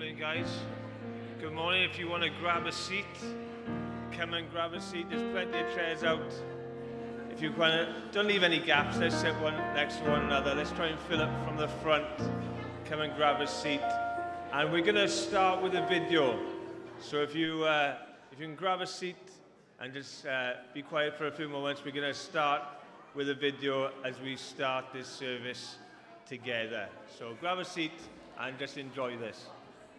morning, guys. Good morning. If you want to grab a seat, come and grab a seat. There's plenty of chairs out. If you don't leave any gaps, let's sit one next to one another. Let's try and fill up from the front. Come and grab a seat. And we're going to start with a video. So if you can grab a seat and just be quiet for a few moments, we're going to start with a video as we start this service together. So grab a seat and just enjoy this.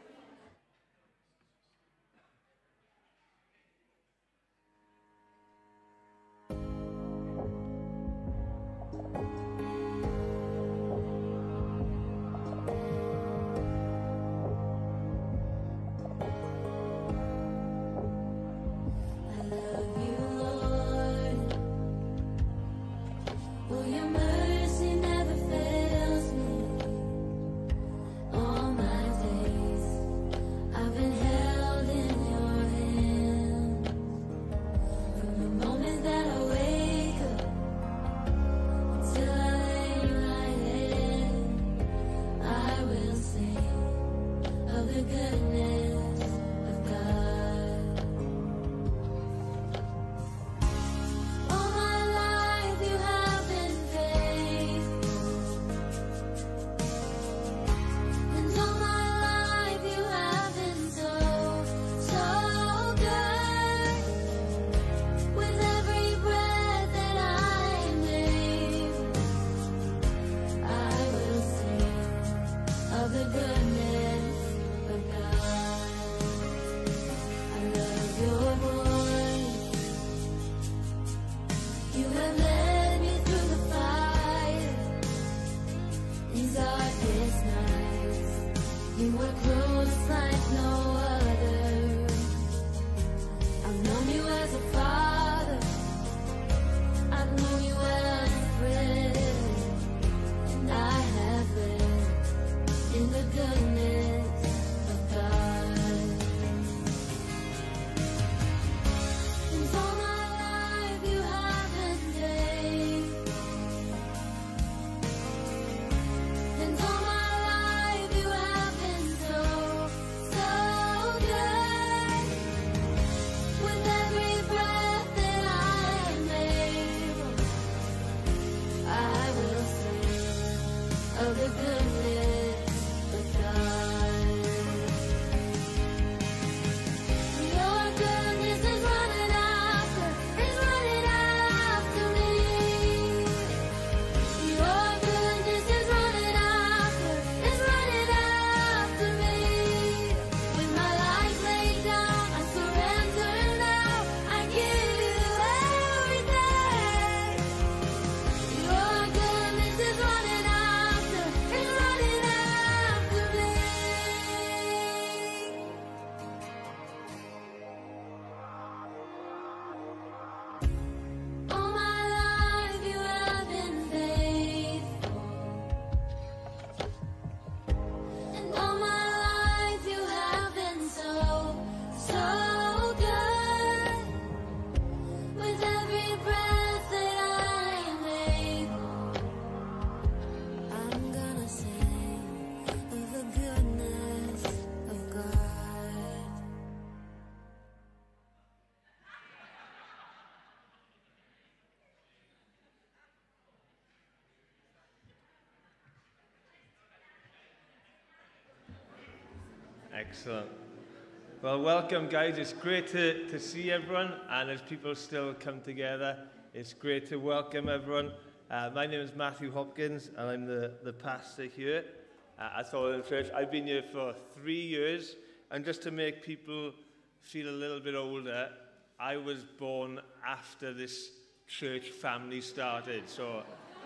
Excellent. Well, welcome, guys. It's great to see everyone, and as people still come together, it's great to welcome everyone. My name is Matthew Hopkins, and I'm the pastor here at Thornhill Church. I've been here for 3 years, and just to make people feel a little bit older, I was born after this church family started. So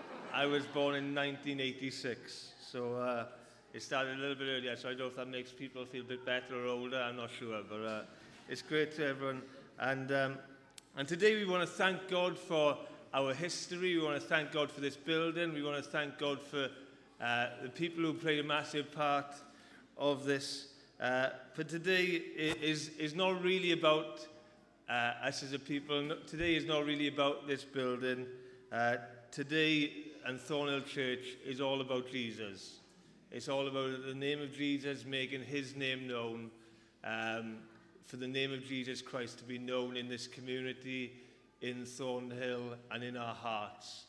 I was born in 1986. So it started a little bit earlier, so I don't know if that makes people feel a bit better or older, I'm not sure, but it's great to everyone. And today we want to thank God for our history, we want to thank God for this building, we want to thank God for the people who played a massive part of this. But today is not really about us as a people, today is not really about this building. Today, and Thornhill Church is all about Jesus. It's all about the name of Jesus, making his name known, for the name of Jesus Christ to be known in this community, in Thornhill, and in our hearts.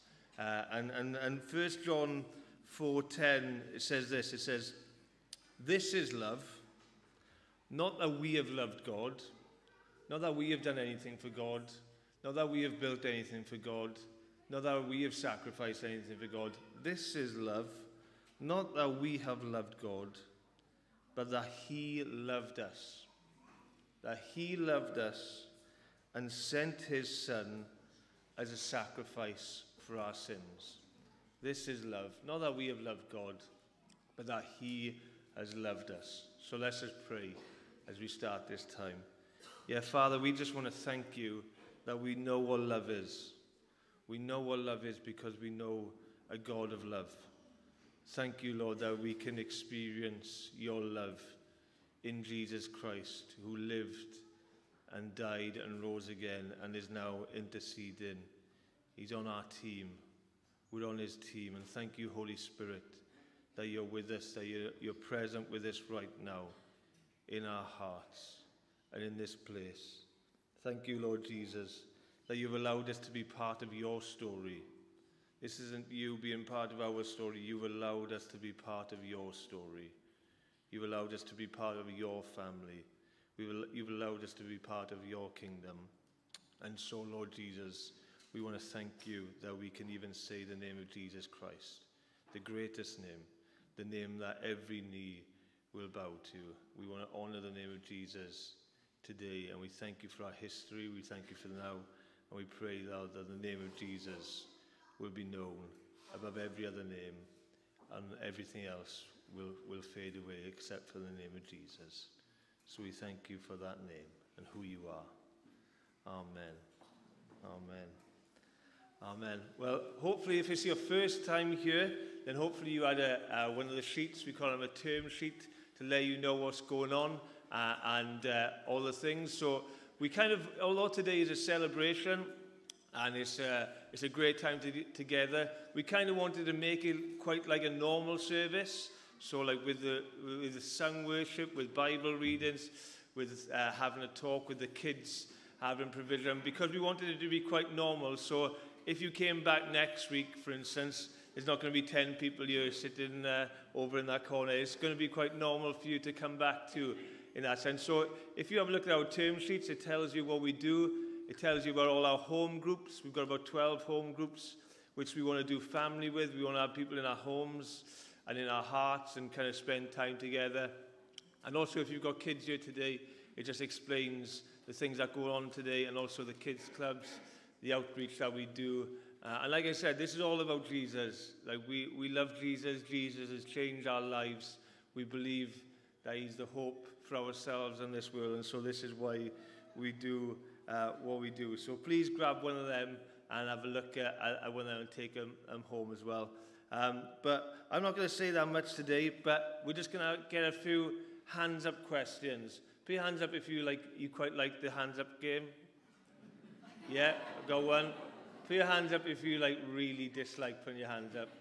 And 1 John 4:10, it says this, it says, "This is love, not that we have loved God, not that we have done anything for God, not that we have built anything for God, not that we have sacrificed anything for God. This is love, not that we have loved God, but that he loved us. That he loved us and sent his Son as a sacrifice for our sins." This is love. Not that we have loved God, but that he has loved us. So let's just pray as we start this time. Yeah, Father, we just want to thank you that we know what love is. We know what love is because we know a God of love. Thank you, Lord, that we can experience your love in Jesus Christ, who lived and died and rose again and is now interceding. He's on our team. We're on his team. And thank you, Holy Spirit, that you're with us, that you're present with us right now in our hearts and in this place. Thank you, Lord Jesus, that you've allowed us to be part of your story. This isn't you being part of our story. You've allowed us to be part of your story. You've allowed us to be part of your family. You've allowed us to be part of your kingdom. And so, Lord Jesus, we want to thank you that we can even say the name of Jesus Christ, the greatest name, the name that every knee will bow to. We want to honor the name of Jesus today, and we thank you for our history. We thank you for now, and we pray that the name of Jesus will be known above every other name, and everything else will fade away except for the name of Jesus. So we thank you for that name and who you are. Amen. Amen. Amen. Well, hopefully if it's your first time here, then hopefully you had one of the sheets, we call them a term sheet, to let you know what's going on and all the things. So we although today is a celebration and it's a great time together, we kind of wanted to make it quite like a normal service. So like with the sung worship, with Bible readings, with having a talk with the kids, having provision, because we wanted it to be quite normal. So if you came back next week, for instance, there's not going to be 10 people here sitting over in that corner. It's going to be quite normal for you to come back to in that sense. So if you have a look at our term sheets, it tells you what we do. It tells you about all our home groups. We've got about 12 home groups, which we want to do family with. We want to have people in our homes and in our hearts and kind of spend time together. And also, if you've got kids here today, it just explains the things that go on today, and also the kids' clubs, the outreach that we do. And like I said, this is all about Jesus. Like we love Jesus. Jesus has changed our lives. We believe that he's the hope for ourselves and this world. And so this is why we do what we do. So please grab one of them and have a look at one of them and take them home as well. But I'm not going to say that much today, but we're just going to get a few hands up questions. Put your hands up if you quite like the hands up game. Yeah, I've got one. Put your hands up if you really dislike putting your hands up.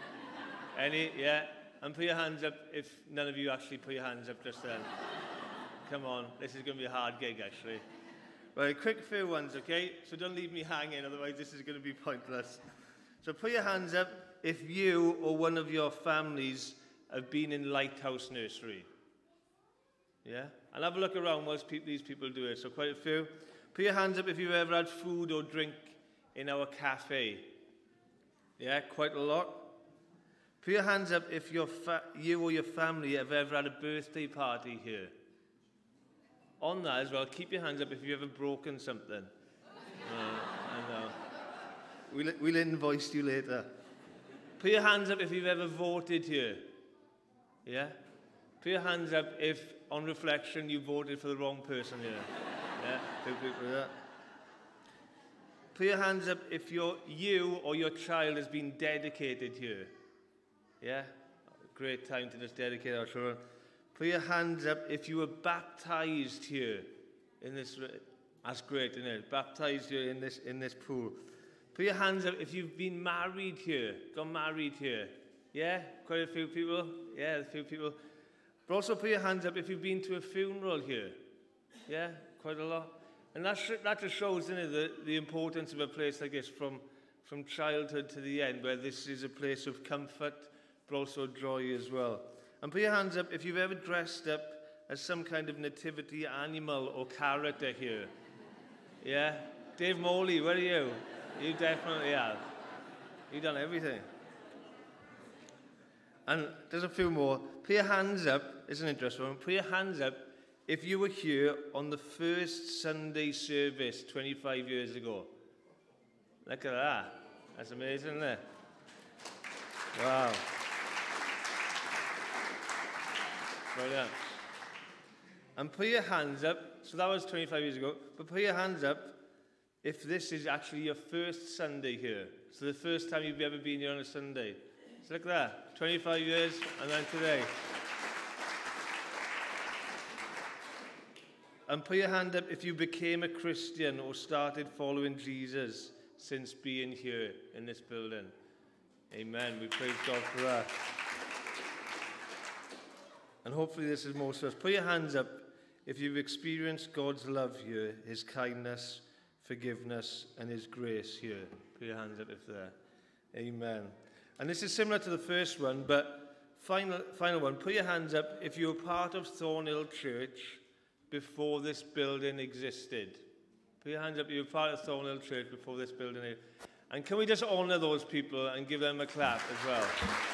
Any? Yeah. And put your hands up if none of you actually put your hands up just then. Come on, this is going to be a hard gig actually. Right, quick few ones, okay? So don't leave me hanging, otherwise this is going to be pointless. So put your hands up if you or one of your families have been in Lighthouse Nursery. Yeah? And have a look around whilst these people do it. So quite a few. Put your hands up if you've ever had food or drink in our cafe. Yeah, quite a lot. Put your hands up if you or your family have ever had a birthday party here. On that as well, keep your hands up if you've ever broken something. I know. We'll invoice you later. Put your hands up if you've ever voted here. Yeah? Put your hands up if, on reflection, you voted for the wrong person here. Yeah? Two people with that. Put your hands up if you or your child has been dedicated here. Yeah? Great time to just dedicate our children. Put your hands up if you were baptized here in this. That's great, isn't it? Baptized here in this pool. Put your hands up if you've been married here, got married here. Yeah, quite a few people. Yeah, a few people. But also put your hands up if you've been to a funeral here. Yeah, quite a lot. And that just shows, isn't it, the importance of a place like this from childhood to the end, where this is a place of comfort, but also joy as well. And put your hands up if you've ever dressed up as some kind of nativity animal or character here. Yeah? Dave Morley, where are you? You definitely have. You've done everything. And there's a few more. Put your hands up. It's an interesting one. Put your hands up if you were here on the first Sunday service 25 years ago. Look at that. That's amazing, isn't it? Wow. Brilliant. And put your hands up. So that was 25 years ago. But put your hands up if this is actually your first Sunday here. So the first time you've ever been here on a Sunday. So look at that. 25 years and then today. And put your hand up if you became a Christian or started following Jesus since being here in this building. Amen. We praise God for that. And hopefully this is most of us. Put your hands up if you've experienced God's love here, his kindness, forgiveness, and his grace here. Put your hands up if there. Amen. And this is similar to the first one, but final one. Put your hands up if you were part of Thornhill Church before this building existed. Put your hands up if you were part of Thornhill Church before this building existed. And can we just honour those people and give them a clap as well?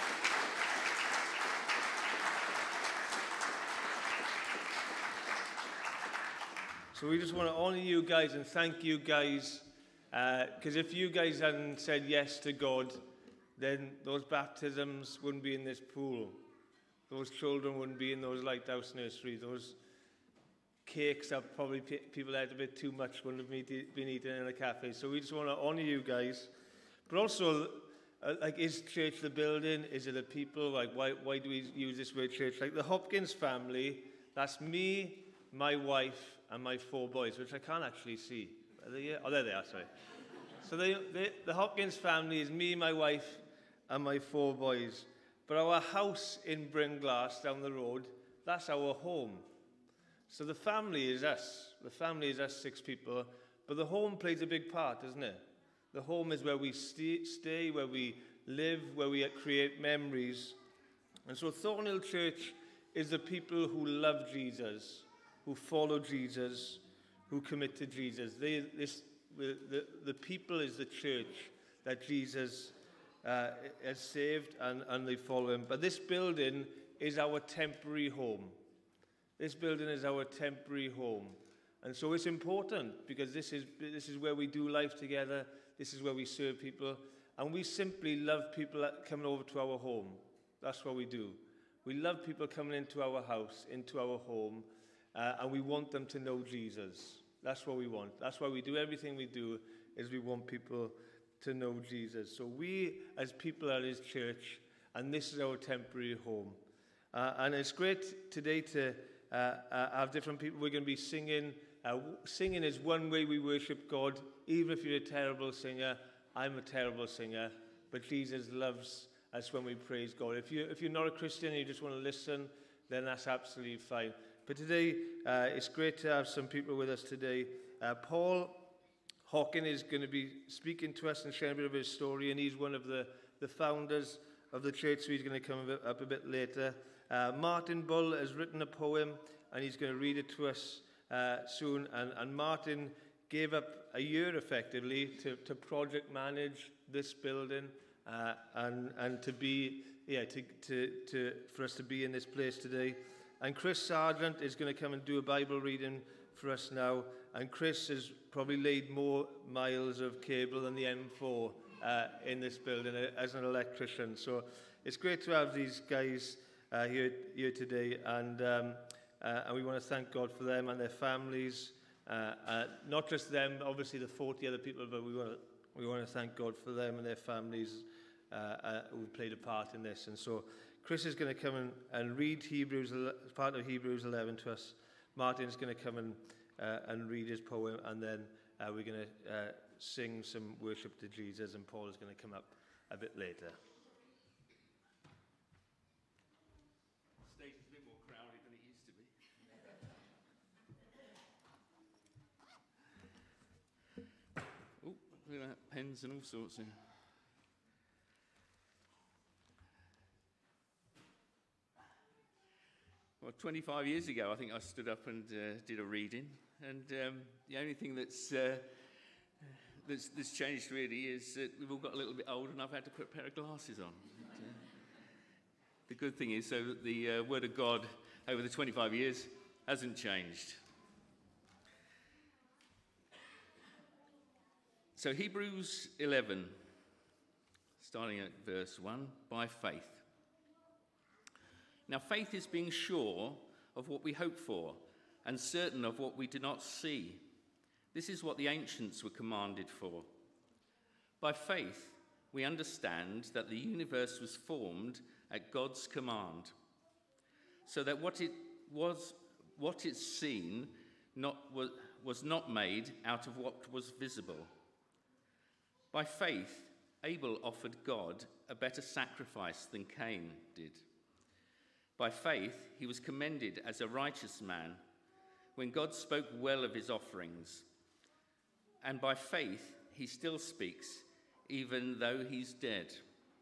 So we just want to honour you guys and thank you guys, because if you guys hadn't said yes to God, then those baptisms wouldn't be in this pool. Those children wouldn't be in those lighthouse nurseries. Those cakes that probably people had a bit too much wouldn't have been eaten in a cafe. So we just want to honour you guys. But also, like, is church the building? Is it the people? Like, why do we use this word church? Like the Hopkins family, that's me, my wife, and my 4 boys, which I can't actually see. Are they here? Oh, there they are, sorry. So the Hopkins family is me, my wife, and my 4 boys. But our house in Bringlass down the road, that's our home. So the family is us. The family is us 6 people. But the home plays a big part, doesn't it? The home is where we stay, where we live, where we create memories. And so Thornhill Church is the people who love Jesus, who follow Jesus, who commit to Jesus. The people is the church that Jesus has saved and they follow him. But this building is our temporary home. This building is our temporary home. And so it's important because this is where we do life together. This is where we serve people. And we simply love people coming over to our home. That's what we do. We love people coming into our house, into our home, and we want them to know Jesus. That's what we want. That's why we do everything we do, is we want people to know Jesus. So we, as people, are his church, and this is our temporary home. And it's great today to have different people. We're going to be singing. Singing is one way we worship God. Even if you're a terrible singer, I'm a terrible singer, but Jesus loves us when we praise God. If you're not a Christian and you just want to listen, then that's absolutely fine. But today, it's great to have some people with us today. Paul Hawken is going to be speaking to us and sharing a bit of his story, and he's one of the founders of the church, so he's going to come up a bit later. Martin Bull has written a poem, and he's going to read it to us soon. And Martin gave up a year, effectively, to project manage this building and to be, for us to be in this place today. And Chris Sargent is going to come and do a Bible reading for us now. And Chris has probably laid more miles of cable than the M4 in this building as an electrician. So it's great to have these guys here today. And we want to thank God for them and their families. Not just them, obviously the 40 other people, but we want to thank God for them and their families who played a part in this. And so Chris is going to come and read part of Hebrews 11 to us. Martin's going to come and read his poem, and then we're going to sing some worship to Jesus, and Paul is going to come up a bit later. pens and all sorts. Well, 25 years ago, I think I stood up and did a reading, and the only thing that's changed really is that we've all got a little bit older, and I've had to put a pair of glasses on. The good thing is, so that the Word of God over the 25 years hasn't changed. So Hebrews 11, starting at verse 1, by faith. Now faith is being sure of what we hope for and certain of what we do not see. This is what the ancients were commanded for. By faith, we understand that the universe was formed at God's command, so that what is seen was not made out of what was visible. By faith, Abel offered God a better sacrifice than Cain did. By faith, he was commended as a righteous man when God spoke well of his offerings. And by faith, he still speaks, even though he's dead.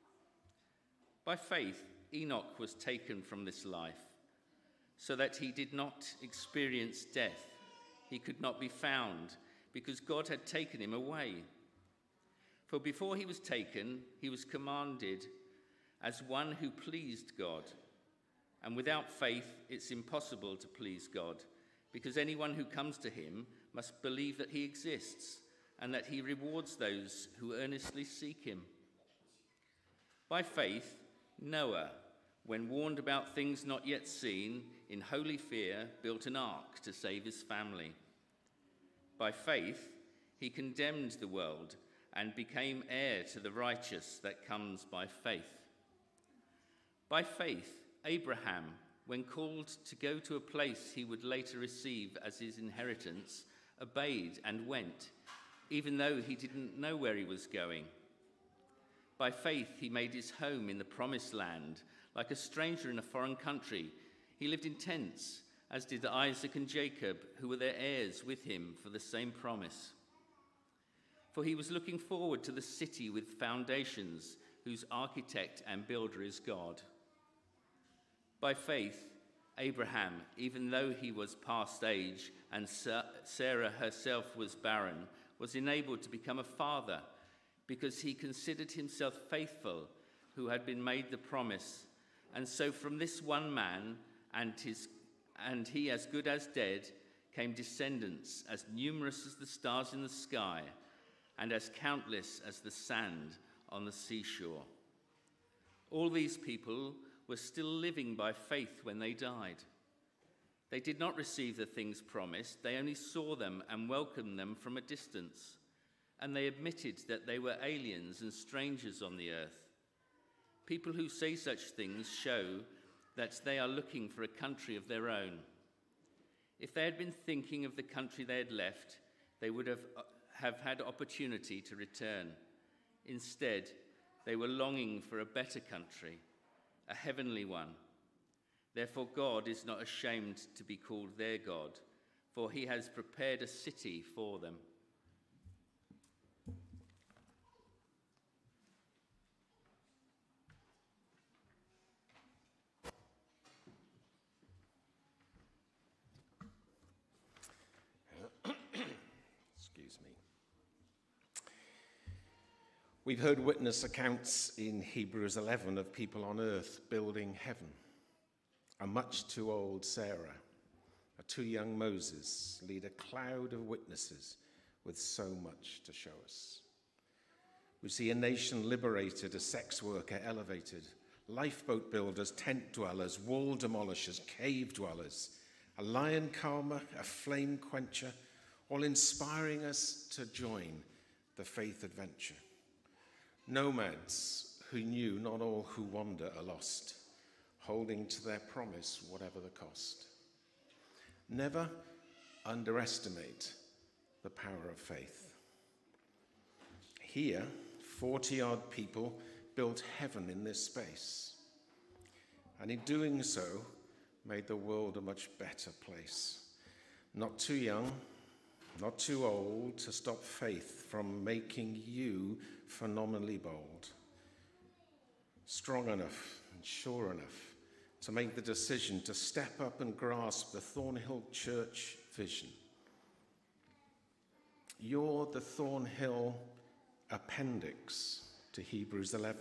By faith, Enoch was taken from this life, so that he did not experience death. He could not be found, because God had taken him away. For before he was taken, he was commanded as one who pleased God. And without faith, it's impossible to please God, because anyone who comes to him must believe that he exists and that he rewards those who earnestly seek him. By faith, Noah, when warned about things not yet seen, in holy fear, built an ark to save his family. By faith, he condemned the world and became heir to the righteous that comes by faith. By faith, Abraham, when called to go to a place he would later receive as his inheritance, obeyed and went, even though he didn't know where he was going. By faith, he made his home in the promised land. Like a stranger in a foreign country, he lived in tents, as did Isaac and Jacob, who were their heirs with him for the same promise. For he was looking forward to the city with foundations, whose architect and builder is God. By faith, Abraham, even though he was past age and Sarah herself was barren, was enabled to become a father, because he considered himself faithful who had been made the promise. And so from this one man, and he as good as dead, came descendants as numerous as the stars in the sky, and as countless as the sand on the seashore. All these people were still living by faith when they died. They did not receive the things promised, they only saw them and welcomed them from a distance, and they admitted that they were aliens and strangers on the earth. People who say such things show that they are looking for a country of their own. If they had been thinking of the country they had left, they would have had opportunity to return. Instead, they were longing for a better country, a heavenly one. Therefore, God is not ashamed to be called their God, for he has prepared a city for them. Excuse me. We've heard witness accounts in Hebrews 11 of people on earth building heaven. A much too old Sarah, a too young Moses lead a cloud of witnesses with so much to show us. We see a nation liberated, a sex worker elevated, lifeboat builders, tent dwellers, wall demolishers, cave dwellers, a lion calmer, a flame quencher, all inspiring us to join the faith adventure. Nomads who knew not all who wander are lost, holding to their promise whatever the cost. Never underestimate the power of faith. Here, 40-odd people built heaven in this space, and in doing so, made the world a much better place. Not too young not too old to stop faith from making you phenomenally bold, strong enough and sure enough to make the decision to step up and grasp the Thornhill Church vision. You're the Thornhill appendix to Hebrews 11.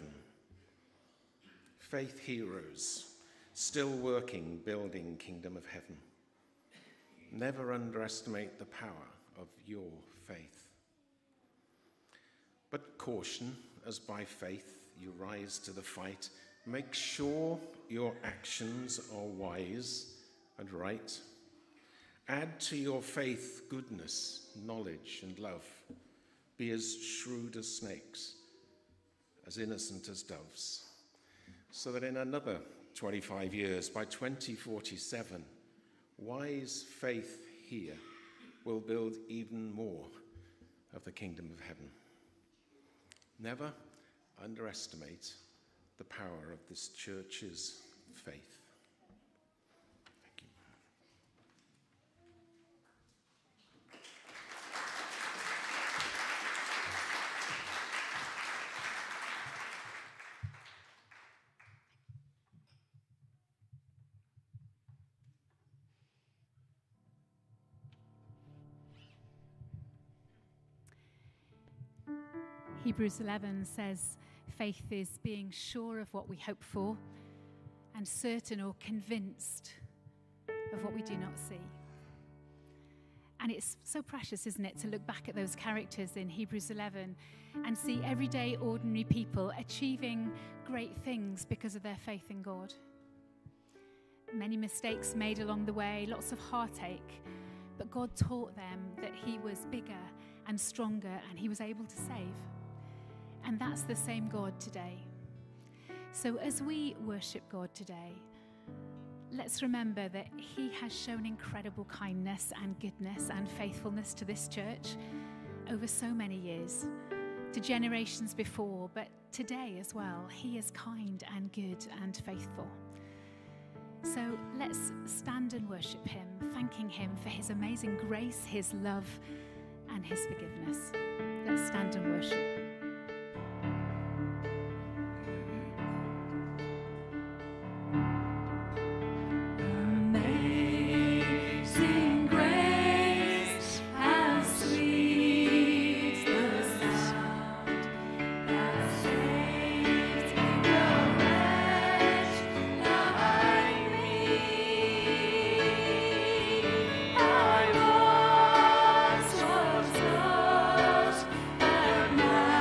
Faith heroes, still working, building kingdom of heaven. Never underestimate the power of your faith. But caution, as by faith you rise to the fight, make sure your actions are wise and right. Add to your faith goodness, knowledge, and love. Be as shrewd as snakes, as innocent as doves, so that in another 25 years, by 2047, wise faith here will build even more of the kingdom of heaven. Never underestimate the power of this church's faith. Thank you. Hebrews 11 says, faith is being sure of what we hope for and certain or convinced of what we do not see. And it's so precious, isn't it, to look back at those characters in Hebrews 11 and see everyday, ordinary people achieving great things because of their faith in God. Many mistakes made along the way, lots of heartache, but God taught them that he was bigger and stronger and he was able to save. And that's the same God today. So as we worship God today, let's remember that he has shown incredible kindness and goodness and faithfulness to this church over so many years, to generations before, but today as well. He is kind and good and faithful. So let's stand and worship him, thanking him for his amazing grace, his love, and his forgiveness. Let's stand and worship. I was lost, but now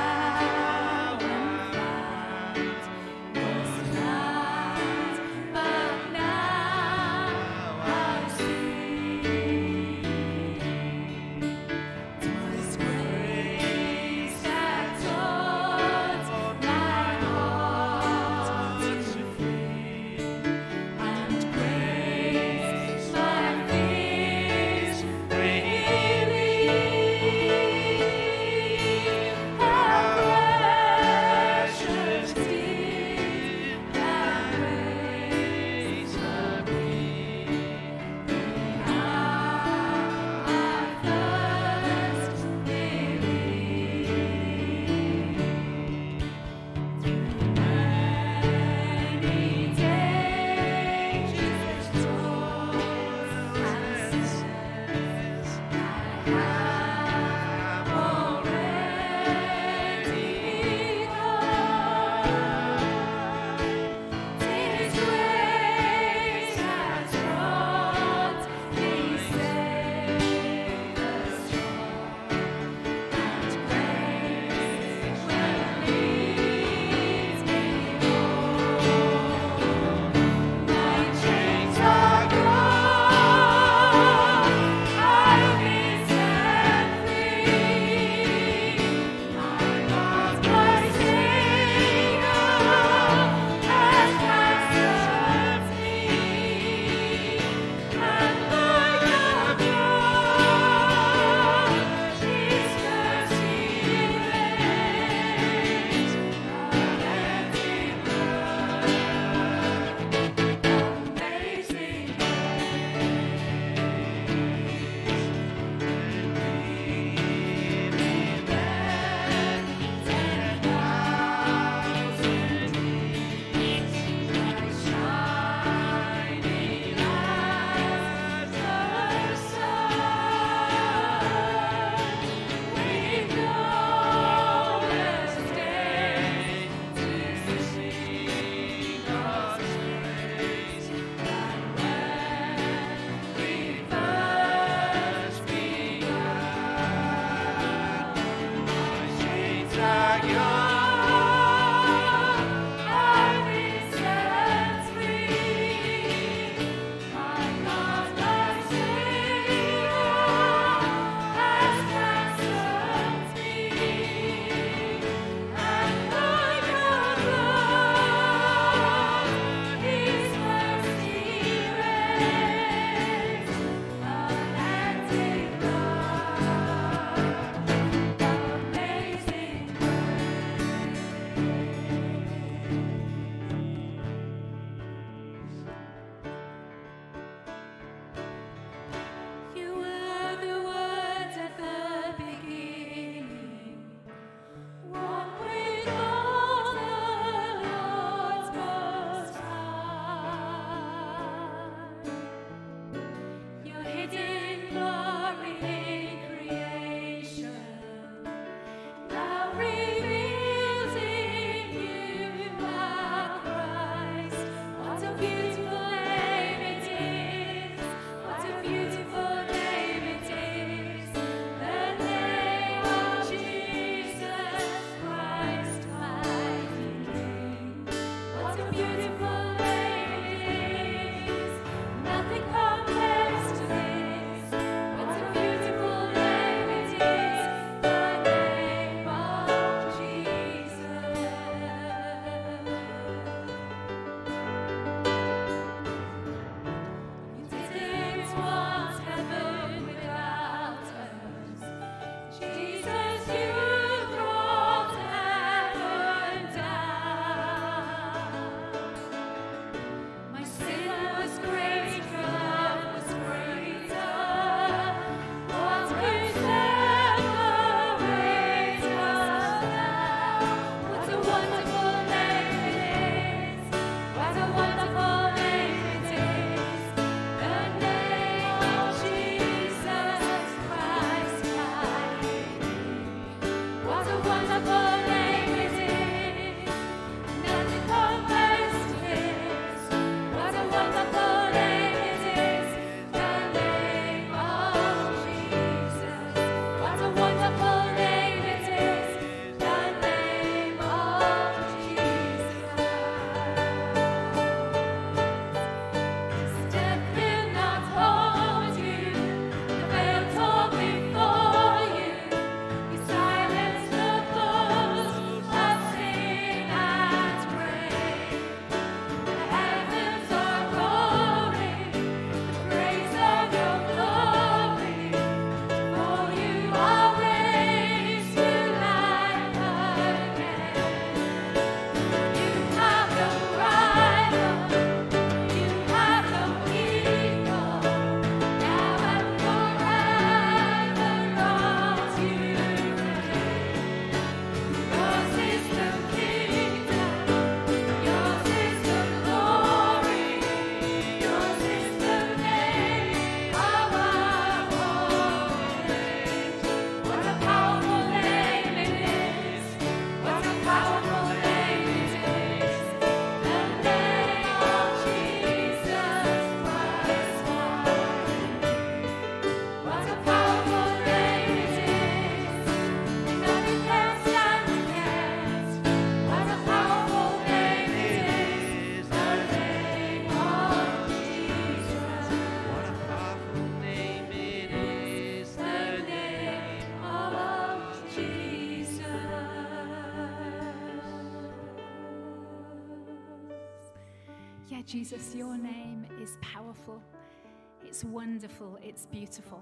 Yeah, Jesus, your name is powerful. It's wonderful. It's beautiful.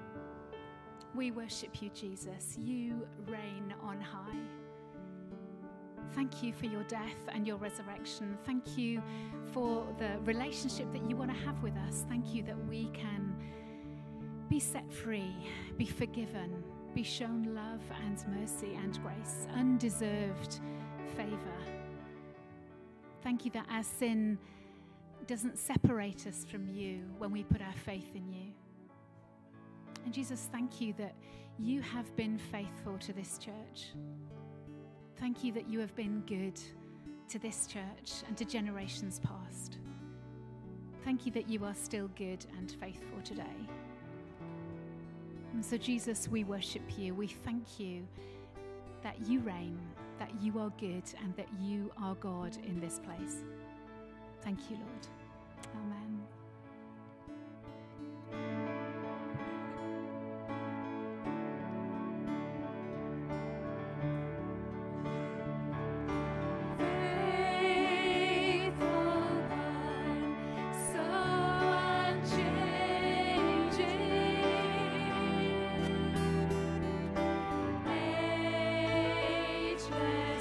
We worship you, Jesus. You reign on high. Thank you for your death and your resurrection. Thank you for the relationship that you want to have with us. Thank you that we can be set free, be forgiven, be shown love and mercy and grace, undeserved favor. Thank you that our sin doesn't separate us from you when we put our faith in you. And Jesus, thank you that you have been faithful to this church. Thank you that you have been good to this church and to generations past. Thank you that you are still good and faithful today. And so, Jesus, we worship you. We thank you that you reign, that you are good, and that you are God in this place. Thank you, Lord. Amen.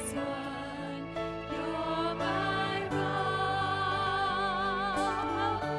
You're my rock.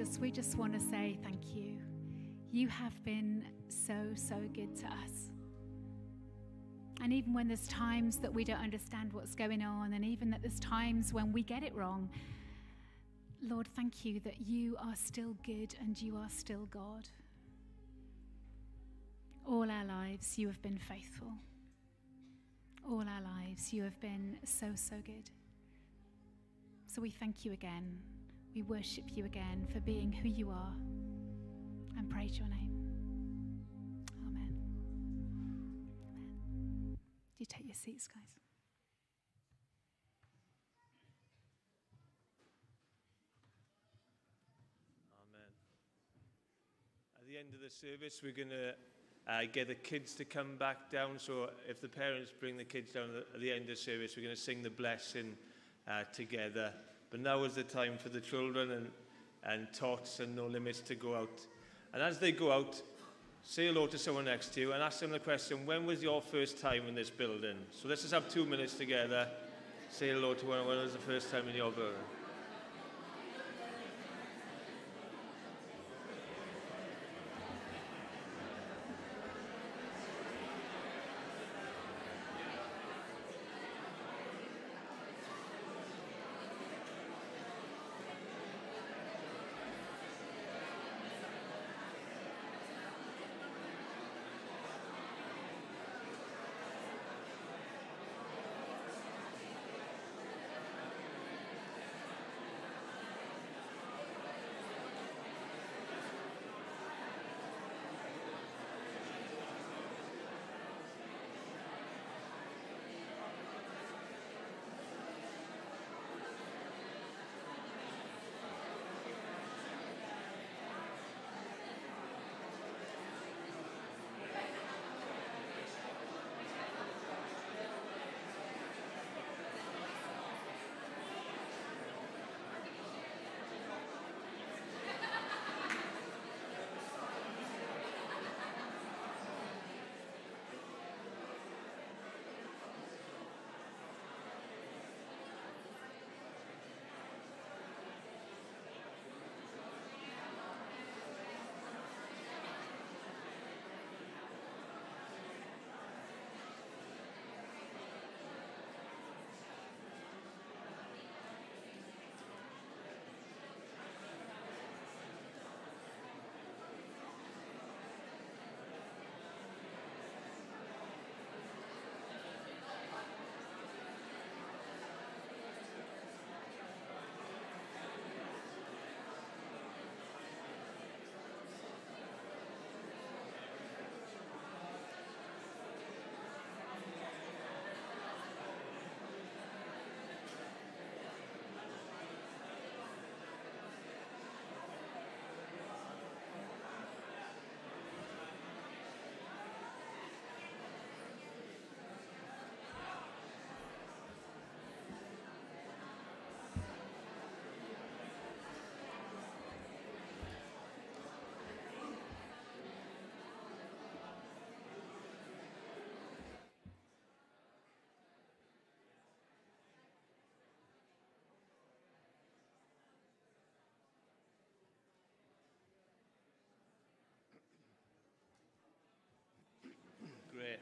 Jesus, we just want to say thank you. You have been so, so good to us. And even when there's times that we don't understand what's going on, and even that there's times when we get it wrong, Lord, thank you that you are still good and you are still God. All our lives, you have been faithful. All our lives, you have been so, so good. So we thank you again. We worship you again for being who you are, and praise your name. Amen. Amen. Do you take your seats, guys? Amen. At the end of the service, we're going to get the kids to come back down. So if the parents bring the kids down at the end of the service, we're going to sing the blessing together. But now is the time for the children and tots and No Limits to go out. And as they go out, say hello to someone next to you and ask them the question, when was your first time in this building? So let's just have 2 minutes together. Say hello to when was the first time in your building. Great.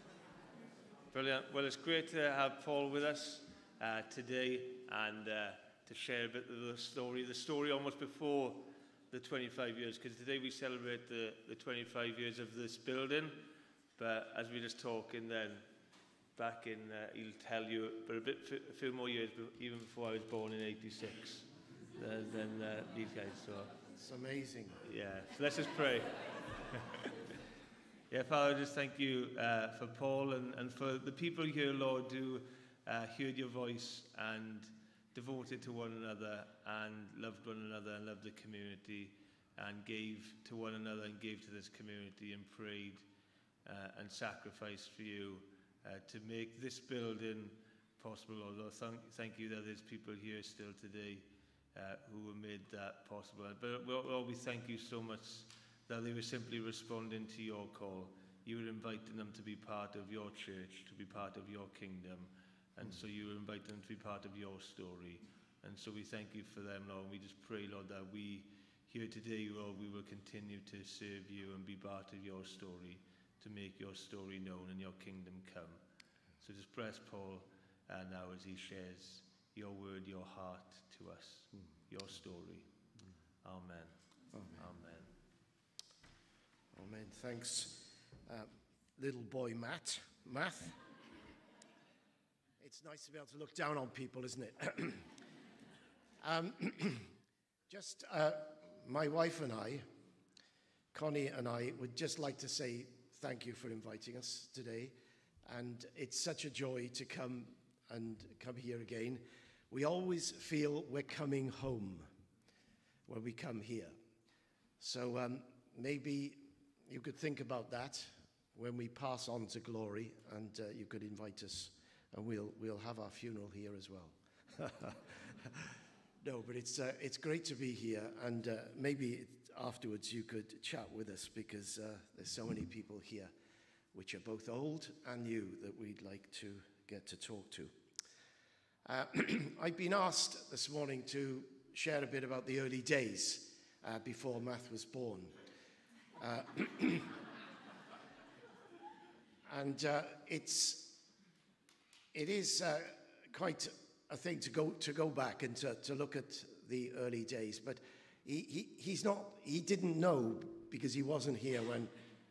Brilliant. Well, it's great to have Paul with us today and to share a bit of the story almost before the 25 years, because today we celebrate the 25 years of this building. But as we were just talking then, back in, he'll tell you, but a few more years, even before I was born in 86, than these guys. So It's amazing. yeah, so let's just pray. Yeah, Father, just thank you for Paul and for the people here, Lord, who heard your voice and devoted to one another and loved one another and loved the community and gave to one another and gave to this community and prayed and sacrificed for you to make this building possible. Although thank you that there's people here still today who have made that possible. But Lord, we thank you so much that they were simply responding to your call. You were inviting them to be part of your church, to be part of your kingdom. And so you were inviting them to be part of your story. And so we thank you for them, Lord. And we just pray, Lord, that we here today, Lord, we will continue to serve you and be part of your story, to make your story known and your kingdom come. So just bless Paul now as he shares your word, your heart to us, your story. Amen. Amen. Amen. Thanks, little boy Matt. It's nice to be able to look down on people, isn't it? My wife and I, Connie and I, would just like to say thank you for inviting us today. And it's such a joy to come here again. We always feel we're coming home when we come here. So maybe you could think about that when we pass on to glory, and you could invite us, and we'll have our funeral here as well. No, but it's great to be here, and maybe afterwards you could chat with us, because there's so many people here which are both old and new that we'd like to get to talk to. I've been asked this morning to share a bit about the early days before Matt was born. And it is quite a thing to go back and to look at the early days. But he didn't know, because he wasn't here when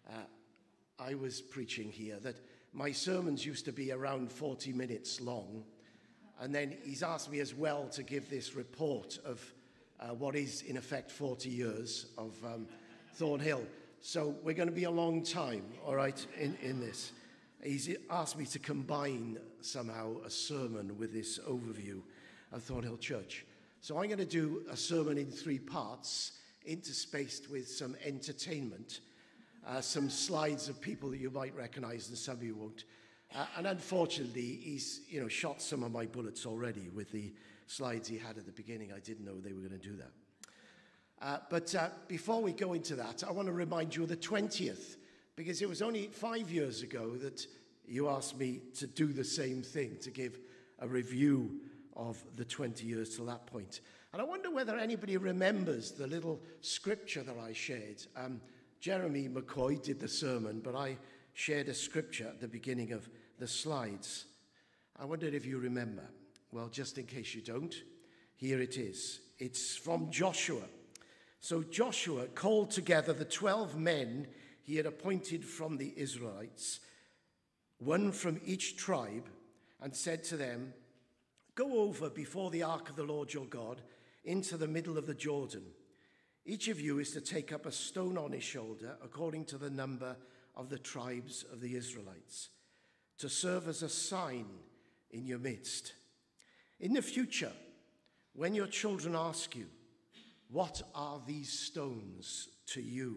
I was preaching here, that my sermons used to be around 40 minutes long. And then he's asked me as well to give this report of what is, in effect, 40 years of Thornhill. So we're going to be a long time, all right, in this. He's asked me to combine somehow a sermon with this overview of Thornhill Church. So I'm going to do a sermon in 3 parts, interspaced with some entertainment, some slides of people that you might recognize and some you won't. And unfortunately, he's shot some of my bullets already with the slides he had at the beginning. I didn't know they were going to do that. But before we go into that, I want to remind you of the 20th, because it was only 5 years ago that you asked me to do the same thing, to give a review of the 20 years till that point. And I wonder whether anybody remembers the little scripture that I shared. Jeremy McCoy did the sermon, but I shared a scripture at the beginning of the slides. I wondered if you remember. Well, just in case you don't, here it is. It's from Joshua. So Joshua called together the 12 men he had appointed from the Israelites, one from each tribe, and said to them, "Go over before the ark of the Lord your God into the middle of the Jordan. Each of you is to take up a stone on his shoulder, according to the number of the tribes of the Israelites, to serve as a sign in your midst. In the future, when your children ask you, 'What are these stones to you?'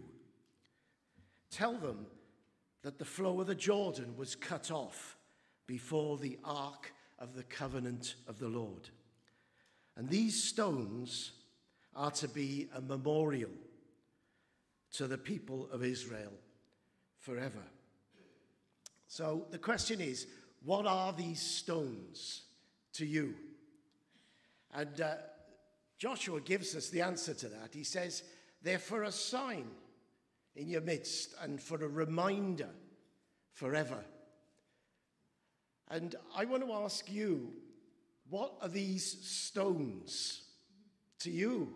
tell them that the flow of the Jordan was cut off before the ark of the covenant of the Lord. And these stones are to be a memorial to the people of Israel forever." So the question is, what are these stones to you? And Joshua gives us the answer to that. He says, they're for a sign in your midst and for a reminder forever. And I want to ask you, what are these stones to you?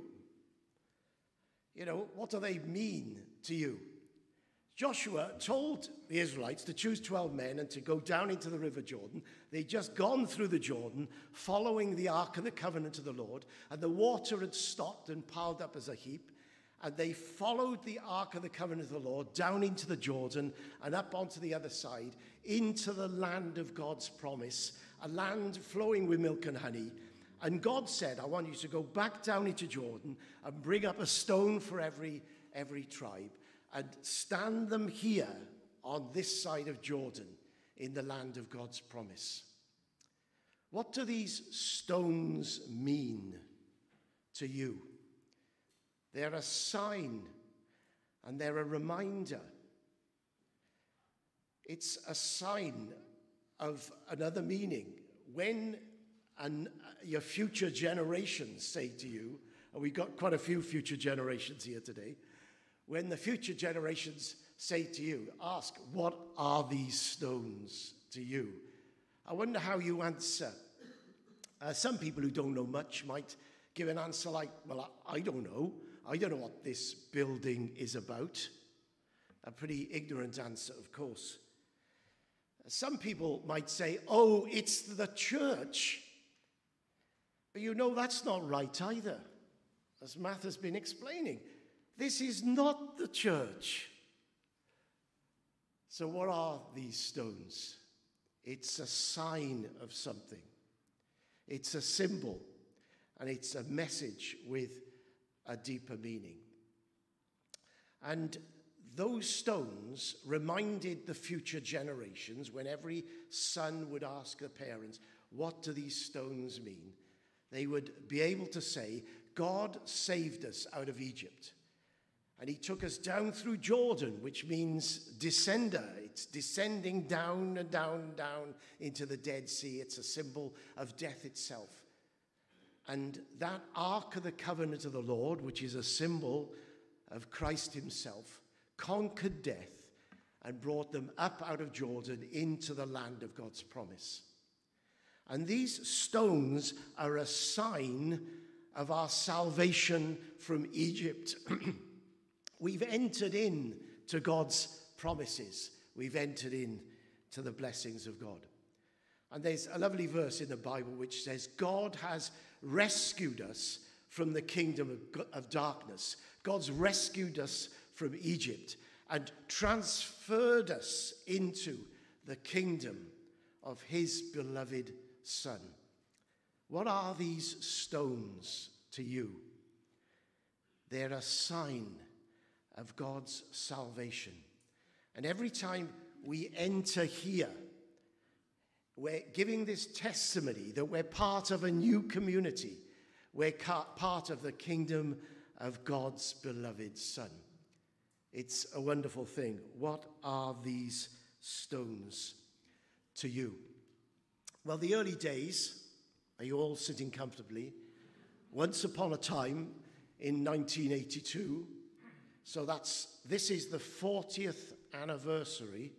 What do they mean to you? Joshua told the Israelites to choose 12 men and to go down into the river Jordan. They'd just gone through the Jordan, following the Ark of the Covenant of the Lord, and the water had stopped and piled up as a heap. And they followed the Ark of the Covenant of the Lord down into the Jordan and up onto the other side, into the land of God's promise, a land flowing with milk and honey. And God said, I want you to go back down into Jordan and bring up a stone for every tribe and stand them here on this side of Jordan in the land of God's promise. What do these stones mean to you? They're a sign and they're a reminder. It's a sign of another meaning. When your future generations say to you, and we've got quite a few future generations here today. When the future generations say to you, ask, what are these stones to you? I wonder how you answer. Some people who don't know much might give an answer like, well, I don't know. I don't know what this building is about. A pretty ignorant answer, of course. Some people might say, oh, it's the church. But you know that's not right either. As Matt has been explaining, this is not the church. So what are these stones? It's a sign of something. It's a symbol, and it's a message with a deeper meaning. And those stones reminded the future generations, when every son would ask the parents, what do these stones mean? They would be able to say, God saved us out of Egypt. And he took us down through Jordan, which means descender. It's descending down and down, down into the Dead Sea. It's a symbol of death itself. And that Ark of the Covenant of the Lord, which is a symbol of Christ himself, conquered death and brought them up out of Jordan into the land of God's promise. And these stones are a sign of our salvation from Egypt. We've entered into God's promises. We've entered into the blessings of God. And there's a lovely verse in the Bible which says, God has rescued us from the kingdom of darkness. God's rescued us from Egypt and transferred us into the kingdom of his beloved Son. What are these stones to you? They're a sign of God's salvation. And every time we enter here, we're giving this testimony that we're part of a new community. We're part of the kingdom of God's beloved Son. It's a wonderful thing. What are these stones to you? Well, the early days, are you all sitting comfortably? Once upon a time in 1982, so this is the 40th anniversary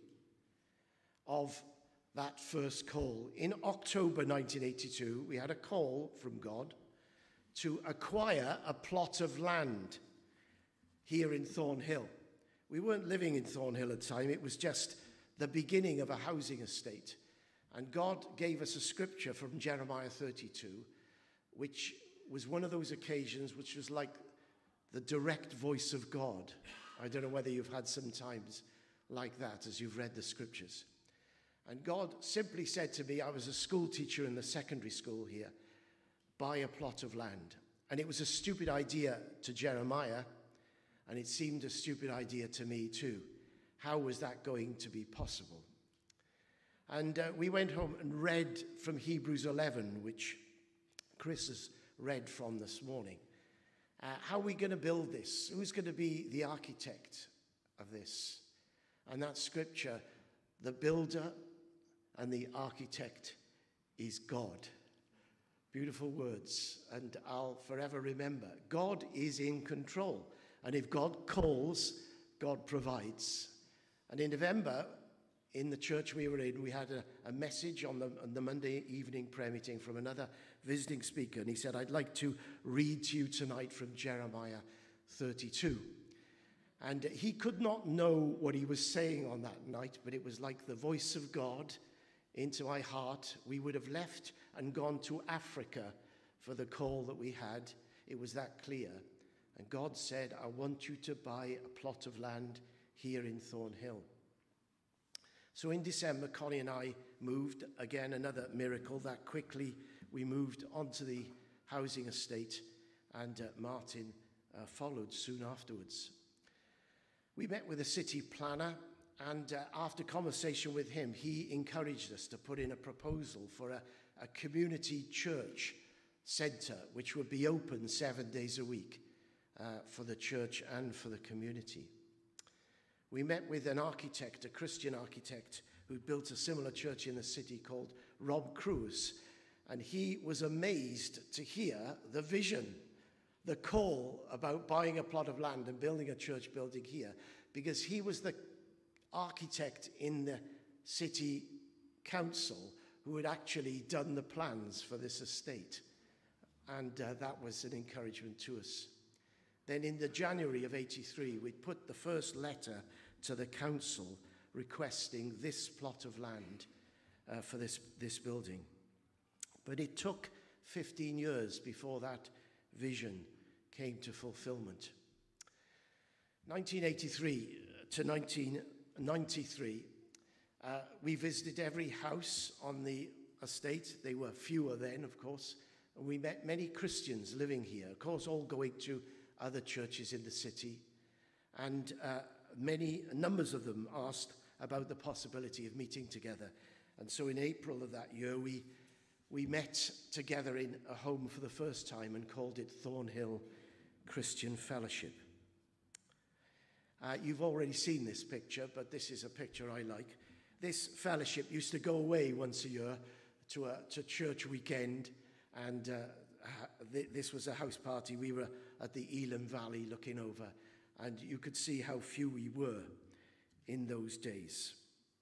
of that first call. In October 1982, we had a call from God to acquire a plot of land here in Thornhill. We weren't living in Thornhill at the time. It was just the beginning of a housing estate. And God gave us a scripture from Jeremiah 32, which was one of those occasions which was like the direct voice of God. I don't know whether you've had some times like that as you've read the scriptures. And God simply said to me, I was a school teacher in the secondary school here, buy a plot of land. And it was a stupid idea to Jeremiah, and it seemed a stupid idea to me too. How was that going to be possible? And we went home and read from Hebrews 11, which Chris has read from this morning. How are we going to build this? Who's going to be the architect of this? And that scripture, the builder and the architect is God. Beautiful words, and I'll forever remember. God is in control, and if God calls, God provides. And in November, in the church we were in, we had a message on the Monday evening prayer meeting from another visiting speaker, and he said, I'd like to read to you tonight from Jeremiah 32. And he could not know what he was saying on that night, but it was like the voice of God into my heart. We would have left and gone to Africa for the call that we had. It was that clear. And God said, I want you to buy a plot of land here in Thornhill. So in December, Connie and I moved, again, another miracle, that quickly we moved onto the housing estate, and Martin followed soon afterwards. We met with a city planner, and after conversation with him, he encouraged us to put in a proposal for a community church centre, which would be open 7 days a week for the church and for the community. We met with an architect, a Christian architect, who built a similar church in the city called Rob Cruz, and he was amazed to hear the vision the call about buying a plot of land and building a church building here, because he was the architect in the city council who had actually done the plans for this estate. And that was an encouragement to us. Then in the January of 83, we put the first letter to the council requesting this plot of land for this building. But it took 15 years before that vision came to fulfillment. 1983 to 1993, we visited every house on the estate. They were fewer then, of course. And we met many Christians living here, of course, all going to other churches in the city. And numbers of them asked about the possibility of meeting together. And so in April of that year, we met together in a home for the first time and called it Thornhill Christian Fellowship. You've already seen this picture, but this is a picture I like. This fellowship used to go away once a year to church weekend, and this was a house party. We were at the Elam Valley looking over, and you could see how few we were in those days.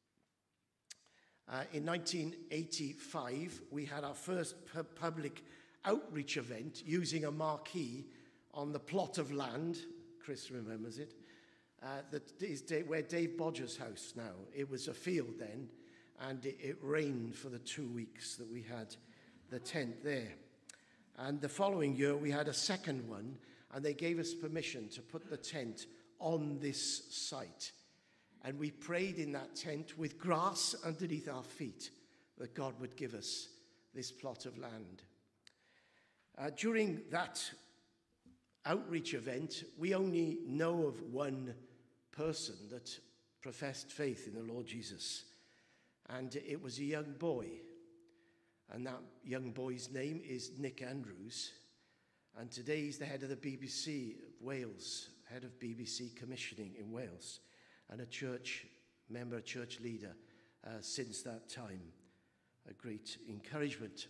In 1985, we had our first public outreach event using a marquee on the plot of land, Chris remembers it, that is where Dave Bodger's house now. It was a field then, and it rained for the 2 weeks that we had the tent there. And the following year, we had a second one, and they gave us permission to put the tent on this site. And we prayed in that tent with grass underneath our feet that God would give us this plot of land. During that outreach event, we only know of one person that professed faith in the Lord Jesus. And it was a young boy. And that young boy's name is Nick Andrews. And today he's the head of the BBC of Wales, head of BBC commissioning in Wales, and a church member, a church leader since that time. A great encouragement.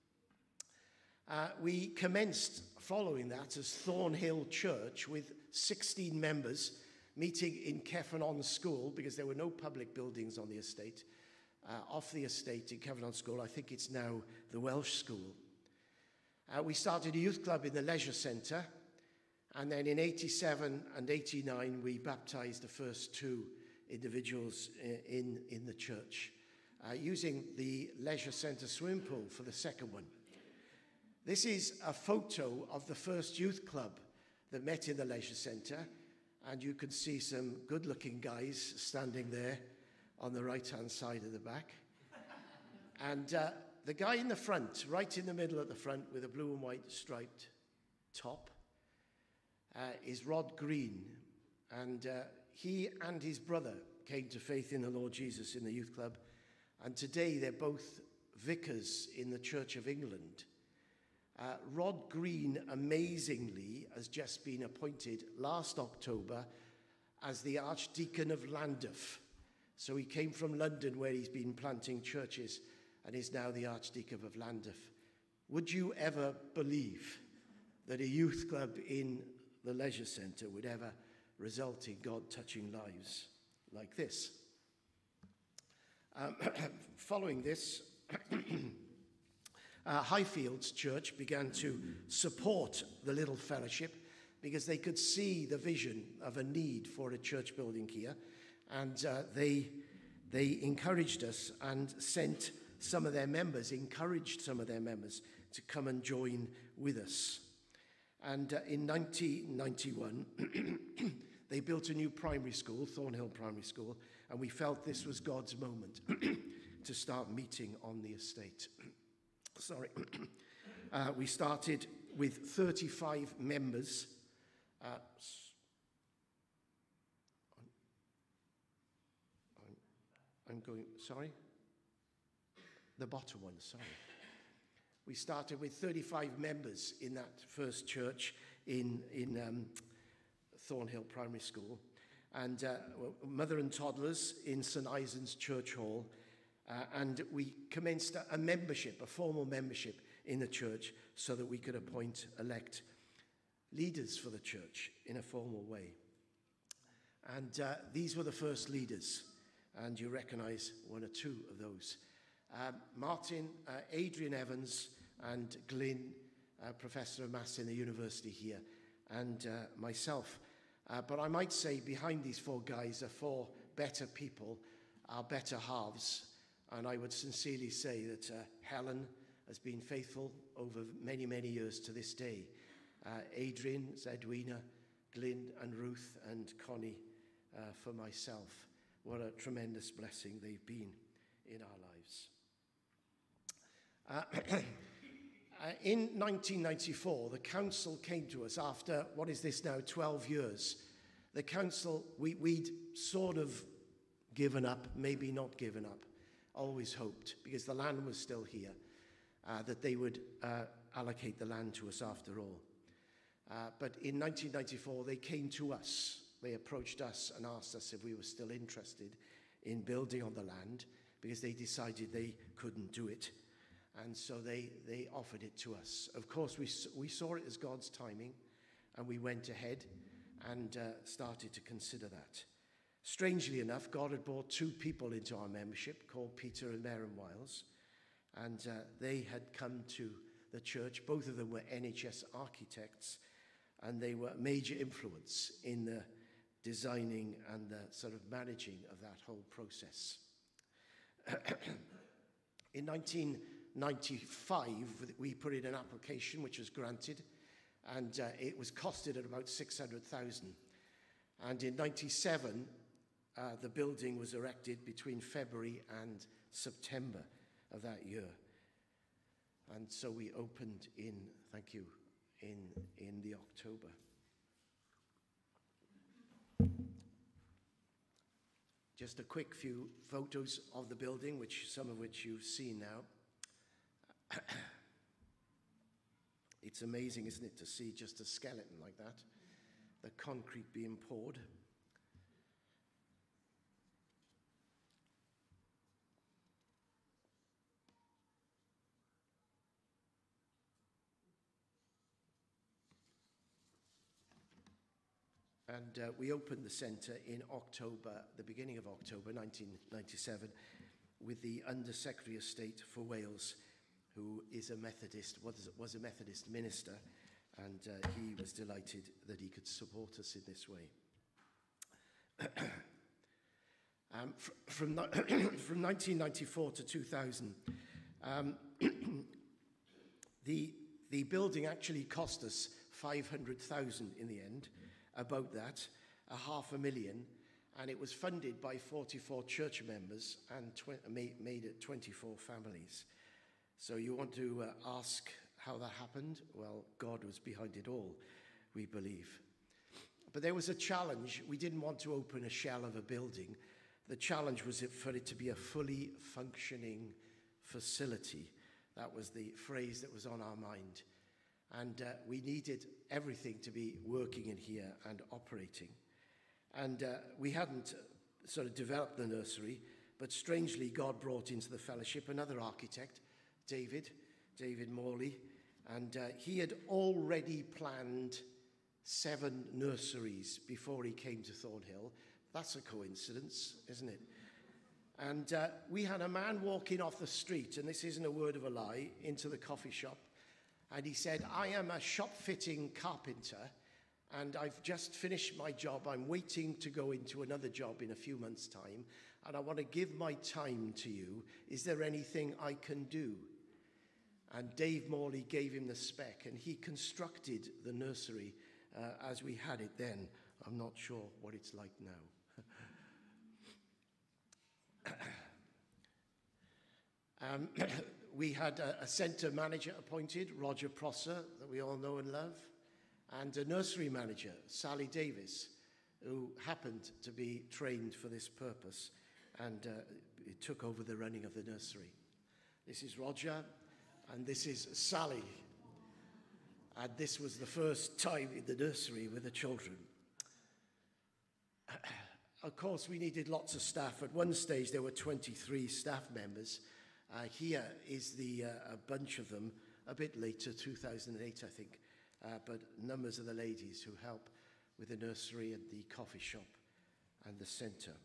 We commenced following that as Thornhill Church with 16 members meeting in Cefn School, because there were no public buildings on the estate. Off the estate in Cefn School, I think it's now the Welsh School. We started a youth club in the leisure centre, and then in 87 and 89 we baptised the first two individuals in the church, using the leisure centre swimming pool for the second one. This is a photo of the first youth club that met in the leisure centre, and you can see some good-looking guys standing there on the right-hand side of the back. And the guy in the front, right in the middle at the front with a blue and white striped top, is Rod Green. And he and his brother came to faith in the Lord Jesus in the youth club. And today they're both vicars in the Church of England. Rod Green, amazingly, has just been appointed last October as the Archdeacon of Llandaff. So he came from London, where he's been planting churches, and is now the Archdeacon of Llandaff. Would you ever believe that a youth club in the leisure centre would ever result in God touching lives like this? Following this, Highfields Church began to support the little fellowship because they could see the vision of a need for a church building here. And they encouraged us and encouraged some of their members to come and join with us. And in 1991, they built a new primary school, Thornhill Primary School, and we felt this was God's moment to start meeting on the estate. We started with 35 members. The bottom one, sorry. We started with 35 members in that first church in Thornhill Primary School, and mother and toddlers in St. Isan's Church Hall, and we commenced a formal membership in the church so that we could elect leaders for the church in a formal way. And these were the first leaders, and you recognize one or two of those. Martin, Adrian Evans, and Glyn, Professor of Maths in the university here, and myself. But I might say behind these four guys are four better people, our better halves. And I would sincerely say that Helen has been faithful over many, many years to this day. Adrian, Edwina, Glyn, and Ruth, and Connie for myself. What a tremendous blessing they've been in our lives. In 1994, the council came to us after, what is this now, 12 years. The council, we'd sort of given up, maybe not given up, always hoped, because the land was still here, that they would allocate the land to us after all. But in 1994, they came to us. They approached us and asked us if we were still interested in building on the land, because they decided they couldn't do it. And so they offered it to us. Of course, we saw it as God's timing, and we went ahead and started to consider that. Strangely enough, God had brought two people into our membership called Peter and Maren Wiles, and they had come to the church. Both of them were NHS architects, and they were a major influence in the designing and the sort of managing of that whole process. In 1995, we put in an application which was granted, and it was costed at about 600,000. And in 97, the building was erected between February and September of that year. And so we opened in, thank you, in the October. Just a quick few photos of the building, some of which you've seen now. It's amazing, isn't it, to see just a skeleton like that, the concrete being poured. And we opened the centre in October, the beginning of October 1997, with the Under-Secretary of State for Wales, who is a Methodist, was a Methodist minister, and he was delighted that he could support us in this way. From 1994 to 2000, the building actually cost us 500,000 in the end, about that, 500,000, and it was funded by 44 church members and made it 24 families. So you want to ask how that happened? Well, God was behind it all, we believe. But there was a challenge. We didn't want to open a shell of a building. The challenge was for it to be a fully functioning facility. That was the phrase that was on our mind. And we needed everything to be working in here and operating. And we hadn't sort of developed the nursery, but strangely God brought into the fellowship another architect, David Morley, and he had already planned 7 nurseries before he came to Thornhill. That's a coincidence, isn't it? And we had a man walking off the street, and this isn't a word of a lie, into the coffee shop. And he said, I am a shop-fitting carpenter, and I've just finished my job. I'm waiting to go into another job in a few months' time, and I want to give my time to you. Is there anything I can do? And Dave Morley gave him the spec, and he constructed the nursery as we had it then. I'm not sure what it's like now. We had a centre manager appointed, Roger Prosser, that we all know and love, and a nursery manager, Sally Davis, who happened to be trained for this purpose, and took over the running of the nursery. This is Roger, and this is Sally. And this was the first time in the nursery with the children. Of course, we needed lots of staff. At one stage, there were 23 staff members. Here is a bunch of them, a bit later, 2008, I think. but numbers of the ladies who help with the nursery and the coffee shop and the centre.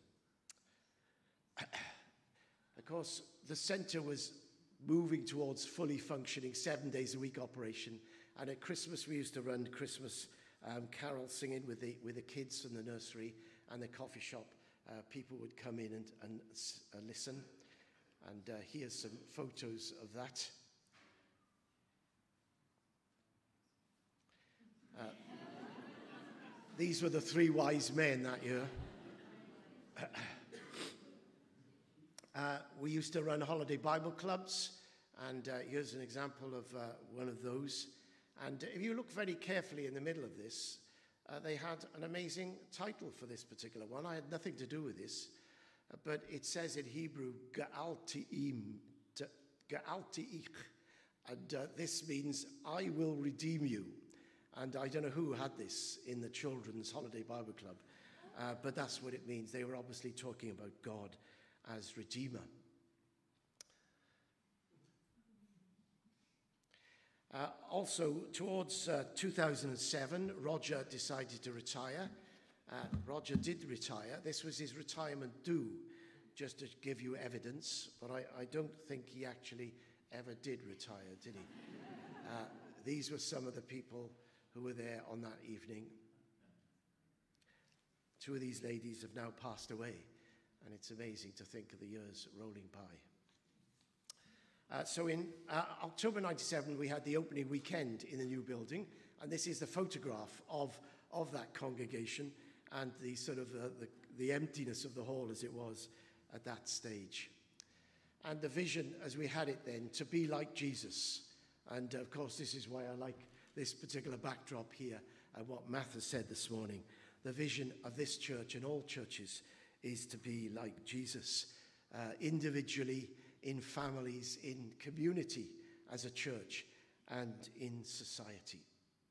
Of course, the centre was moving towards fully functioning 7 days a week operation, and at Christmas we used to run Christmas carols singing with the kids from the nursery and the coffee shop. People would come in and listen, and here's some photos of that. These were the 3 wise men that year. We used to run holiday Bible clubs, and here's an example of one of those. And if you look very carefully in the middle of this, they had an amazing title for this particular one. I had nothing to do with this, but it says in Hebrew, Ga'alti'ich, and this means, I will redeem you. And I don't know who had this in the Children's Holiday Bible Club, but that's what it means. They were obviously talking about God as Redeemer. Also, towards 2007, Roger decided to retire. Roger did retire. This was his retirement due, just to give you evidence, but I don't think he actually ever did retire, did he? These were some of the people who were there on that evening. 2 of these ladies have now passed away, and it's amazing to think of the years rolling by. So in October 97, we had the opening weekend in the new building, and this is the photograph of that congregation and the sort of the emptiness of the hall as it was at that stage. And the vision, as we had it then, to be like Jesus. And of course, this is why I like this particular backdrop here and what Matt has said this morning. The vision of this church and all churches is to be like Jesus, individually, in families, in community as a church, and in society.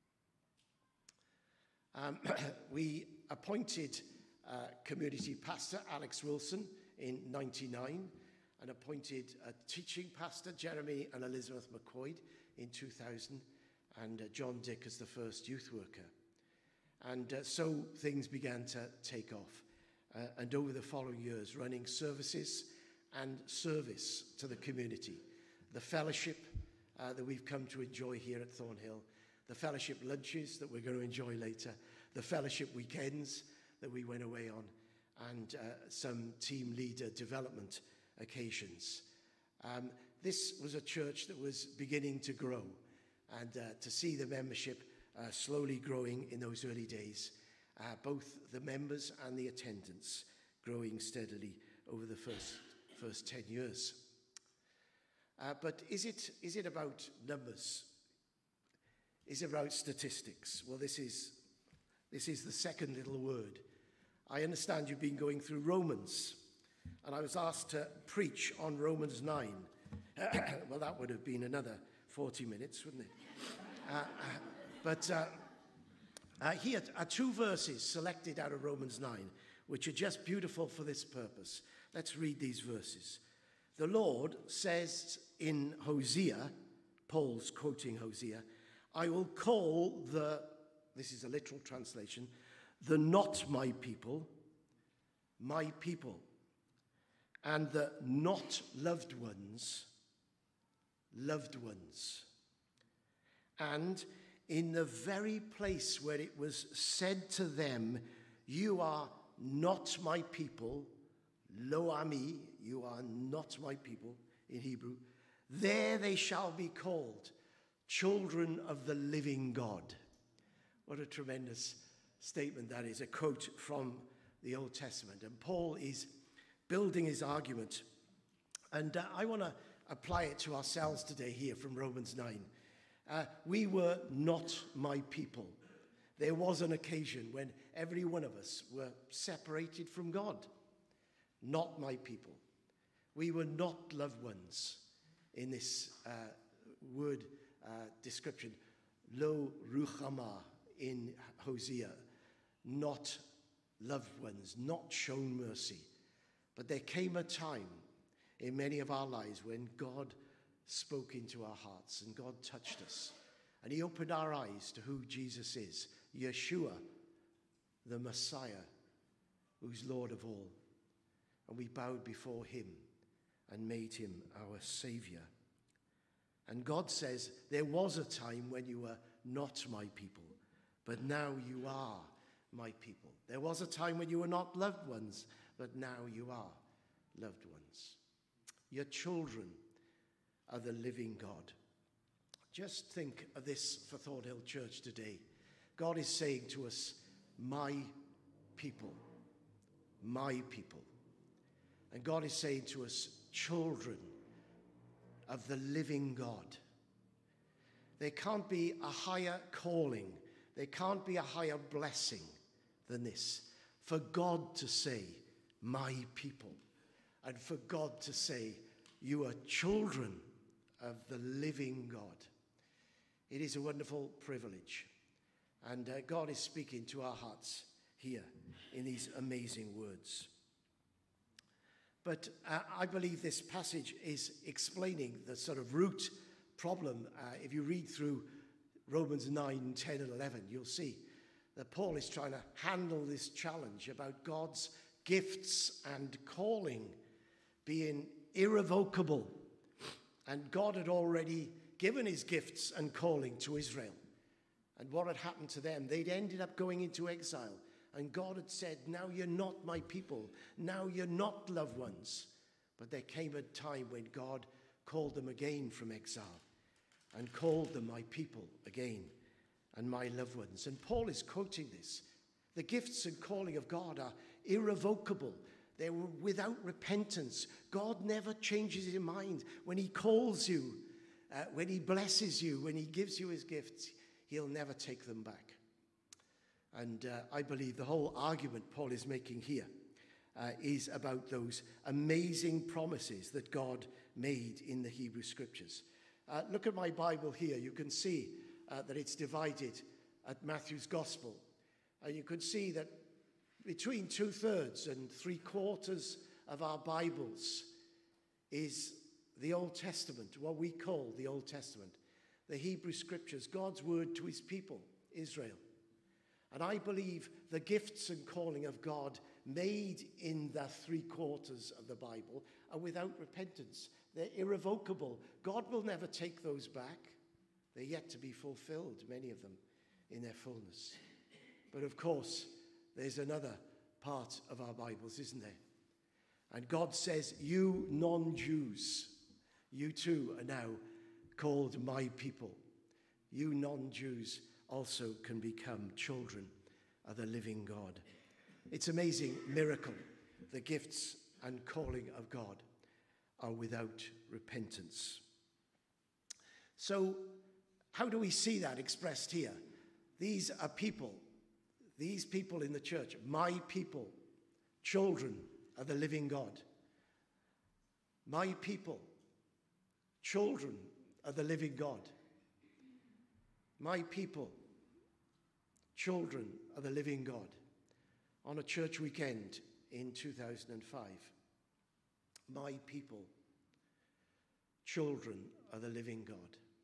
We appointed community pastor Alex Wilson in '99 and appointed a teaching pastor, Jeremy and Elizabeth McCoy, in 2000, and John Dick as the first youth worker. And so things began to take off. And over the following years, running services and service to the community. The fellowship that we've come to enjoy here at Thornhill, the fellowship lunches that we're going to enjoy later, the fellowship weekends that we went away on, and some team leader development occasions. This was a church that was beginning to grow, and to see the membership slowly growing in those early days, both the members and the attendance growing steadily over the first 10 years. But is it about numbers? Is it about statistics? Well, this is the second little word. I understand you've been going through Romans, and I was asked to preach on Romans 9. Well, that would have been another 40 minutes, wouldn't it? But here are 2 verses selected out of Romans 9, which are just beautiful for this purpose. Let's read these verses. The Lord says in Hosea, Paul's quoting Hosea, I will call this is a literal translation, the not my people, and the not loved ones. And in the very place where it was said to them, you are not my people, lo ami, you are not my people in Hebrew, there they shall be called children of the living God. What a tremendous statement that is, a quote from the Old Testament. And Paul is building his argument. And I want to apply it to ourselves today here from Romans 9. We were not my people. There was an occasion when every one of us were separated from God. Not my people. We were not loved ones in this word description. Lo ruchama in Hosea. Not loved ones, not shown mercy. But there came a time in many of our lives when God spoke into our hearts and God touched us. And he opened our eyes to who Jesus is, Yeshua, the Messiah, who's Lord of all. And we bowed before him and made him our Savior. And God says, there was a time when you were not my people, but now you are my people. There was a time when you were not loved ones, but now you are loved ones. Your children are the living God. Just think of this for Thornhill Church today. God is saying to us, my people, my people. And God is saying to us, children of the living God. There can't be a higher calling, there can't be a higher blessing than this. For God to say, my people, and for God to say, you are children of the living God. It is a wonderful privilege. And God is speaking to our hearts here in these amazing words. But I believe this passage is explaining the sort of root problem. If you read through Romans 9, 10, and 11, you'll see that Paul is trying to handle this challenge about God's gifts and calling being irrevocable. And God had already given his gifts and calling to Israel. And what had happened to them? They'd ended up going into exile. And God had said, now you're not my people. Now you're not loved ones. But there came a time when God called them again from exile and called them my people again and my loved ones. And Paul is quoting this. The gifts and calling of God are irrevocable. They were without repentance. God never changes his mind. When he calls you, when he blesses you, when he gives you his gifts, he'll never take them back. And I believe the whole argument Paul is making here is about those amazing promises that God made in the Hebrew Scriptures. Look at my Bible here. You can see that it's divided at Matthew's Gospel. And you can see that between 2/3 and 3/4 of our Bibles is the Old Testament, what we call the Old Testament, the Hebrew Scriptures, God's word to his people, Israel. And I believe the gifts and calling of God made in the 3/4 of the Bible are without repentance. They're irrevocable. God will never take those back. They're yet to be fulfilled, many of them, in their fullness. But of course, there's another part of our Bibles, isn't there? And God says, you non-Jews, you too are now called my people. You non-Jews also can become children of the living God. It's an amazing miracle. The gifts and calling of God are without repentance. So how do we see that expressed here? These are people, these people in the church, my people, children of the living God. My people, children of the living God. My people, children of the living God, on a church weekend in 2005. My people, children of the living God.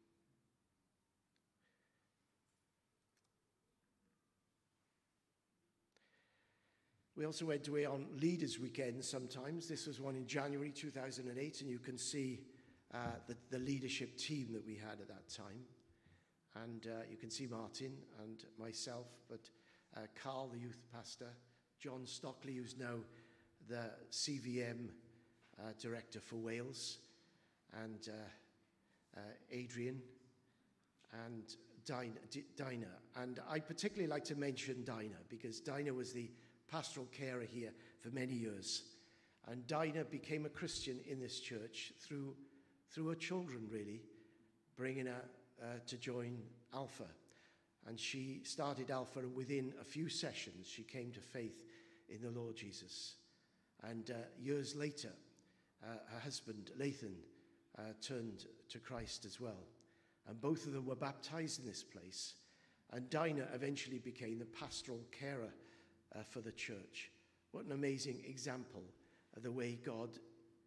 We also went away on Leaders' Weekend sometimes. This was one in January 2008, and you can see the leadership team that we had at that time. And you can see Martin and myself, but Carl, the youth pastor, John Stockley, who's now the CVM director for Wales, and Adrian and Dinah. And I particularly like to mention Dinah, because Dinah was the pastoral carer here for many years. And Dinah became a Christian in this church through her children, really, bringing her to join Alpha. And she started Alpha, and within a few sessions, she came to faith in the Lord Jesus. And years later, her husband, Lathan, turned to Christ as well. And both of them were baptized in this place. And Dinah eventually became the pastoral carer for the church. What an amazing example of the way God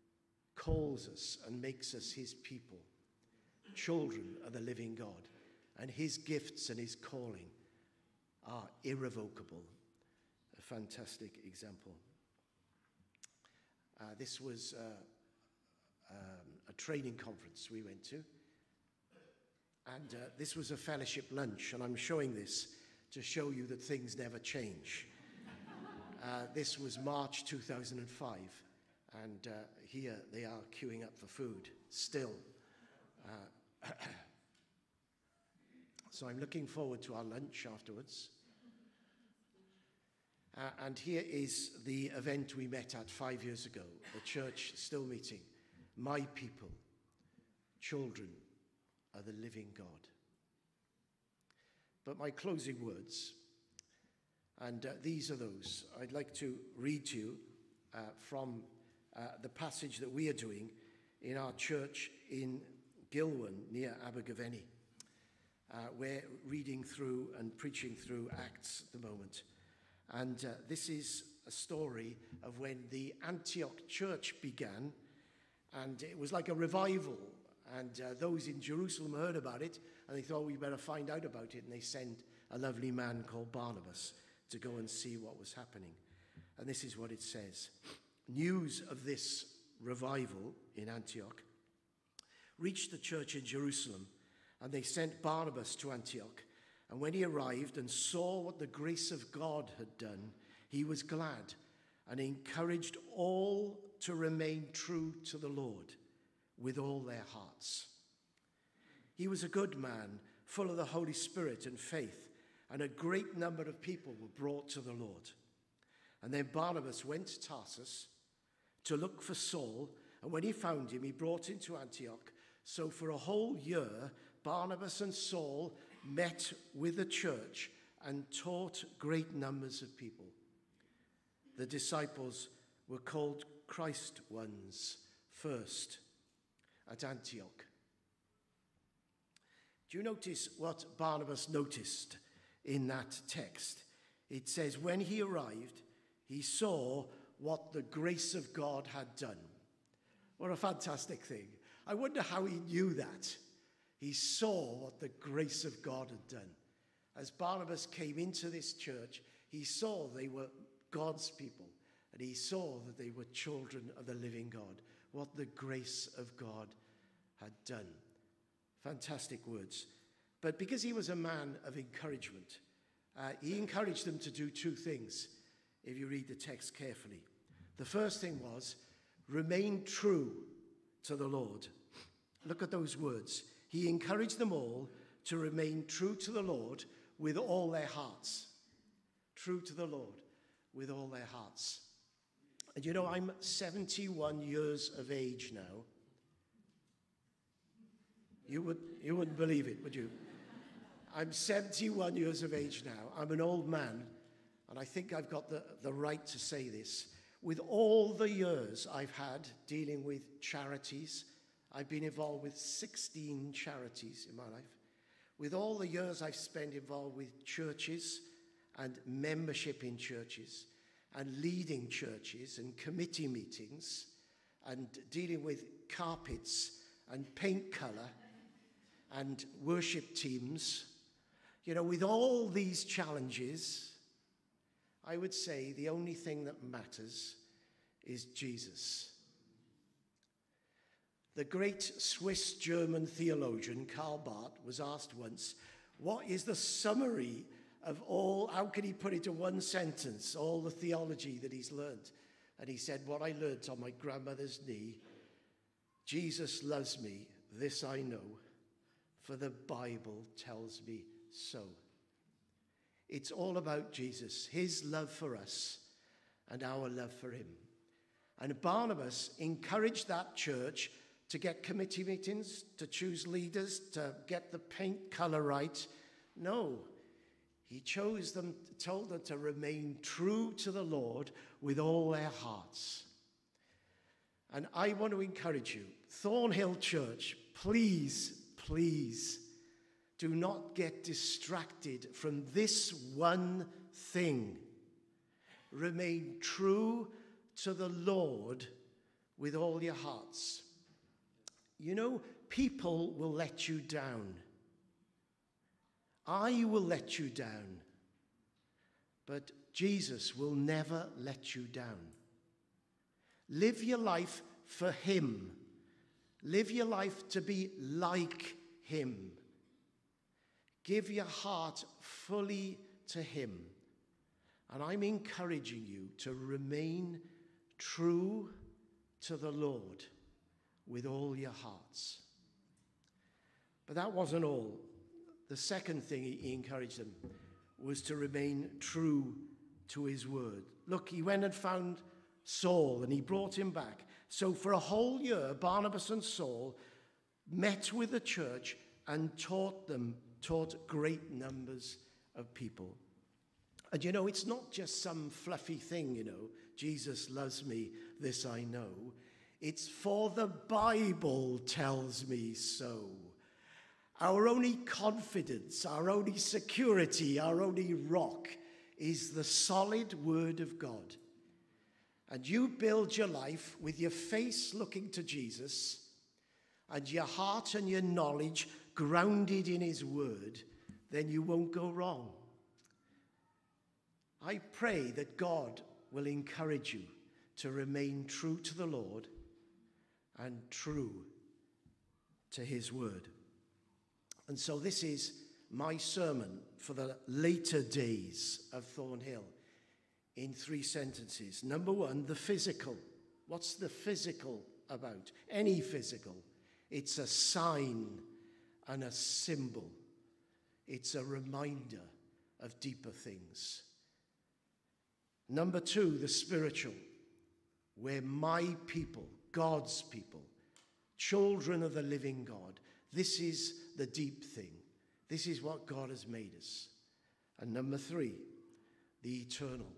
calls us and makes us his people, children of the living God. and his gifts and his calling are irrevocable. A fantastic example. This was a training conference we went to, and this was a fellowship lunch, and I'm showing this to show you that things never change. This was March 2005, and here they are queuing up for food still. So I'm looking forward to our lunch afterwards. And here is the event we met at 5 years ago, the church still meeting. My people, children are the living God. But my closing words, and these are those. I'd like to read to you from the passage that we are doing in our church in Gilwan near Abergavenny. We're reading through and preaching through Acts at the moment. And this is a story of when the Antioch church began, and it was like a revival. And those in Jerusalem heard about it, and they thought, we better find out about it. And they sent a lovely man called Barnabas to go and see what was happening. And this is what it says. News of this revival in Antioch reached the church in Jerusalem, and they sent Barnabas to Antioch. And when he arrived and saw what the grace of God had done, he was glad and encouraged all to remain true to the Lord with all their hearts. He was a good man, full of the Holy Spirit and faith, and a great number of people were brought to the Lord. And then Barnabas went to Tarsus to look for Saul, and when he found him, he brought him to Antioch. So for a whole year, Barnabas and Saul met with the church and taught great numbers of people. The disciples were called Christ ones first at Antioch. Do you notice what Barnabas noticed in that text? It says, when he arrived, he saw what the grace of God had done. What a fantastic thing. I wonder how he knew that. He saw what the grace of God had done. As Barnabas came into this church, he saw they were God's people, and he saw that they were children of the living God, what the grace of God had done. Fantastic words. But because he was a man of encouragement, he encouraged them to do two things, if you read the text carefully. The first thing was, remain true to the Lord. Look at those words. He encouraged them all to remain true to the Lord with all their hearts. True to the Lord with all their hearts. And you know, I'm 71 years of age now. You wouldn't believe it, would you? I'm 71 years of age now. I'm an old man, and I think I've got the right to say this. With all the years I've had dealing with charities, I've been involved with 16 charities in my life. With all the years I've spent involved with churches and membership in churches and leading churches and committee meetings and dealing with carpets and paint colour and worship teams, you know, with all these challenges, I would say the only thing that matters is Jesus. The great Swiss-German theologian Karl Barth was asked once, what is the summary of all, how can he put into one sentence, all the theology that he's learned? And he said, what I learned on my grandmother's knee, Jesus loves me, this I know, for the Bible tells me so. It's all about Jesus, his love for us and our love for him. And Barnabas encouraged that church to get committee meetings, to choose leaders, to get the paint color right. No, he chose them, told them to remain true to the Lord with all their hearts. And I want to encourage you, Thornhill Church, please, please, do not get distracted from this one thing. Remain true to the Lord with all your hearts. You know, people will let you down. I will let you down, but Jesus will never let you down. Live your life for him. Live your life to be like him. Give your heart fully to him. And I'm encouraging you to remain true to the Lord with all your hearts. But that wasn't all. The second thing he encouraged them was to remain true to his word. Look, he went and found Saul and he brought him back. So for a whole year, Barnabas and Saul met with the church and taught great numbers of people. And you know, it's not just some fluffy thing, you know, Jesus loves me, this I know. It's for the Bible tells me so. Our only confidence, our only security, our only rock is the solid word of God. And you build your life with your face looking to Jesus and your heart and your knowledge grounded in his word, then you won't go wrong. I pray that God will encourage you to remain true to the Lord and true to his word. And so this is my sermon for the later days of Thornhill in 3 sentences. Number 1, the physical. What's the physical about? Any physical. It's a sign and a symbol. It's a reminder of deeper things. Number 2, the spiritual. We're my people, God's people, children of the living God. This is the deep thing. This is what God has made us. And number 3, the eternal.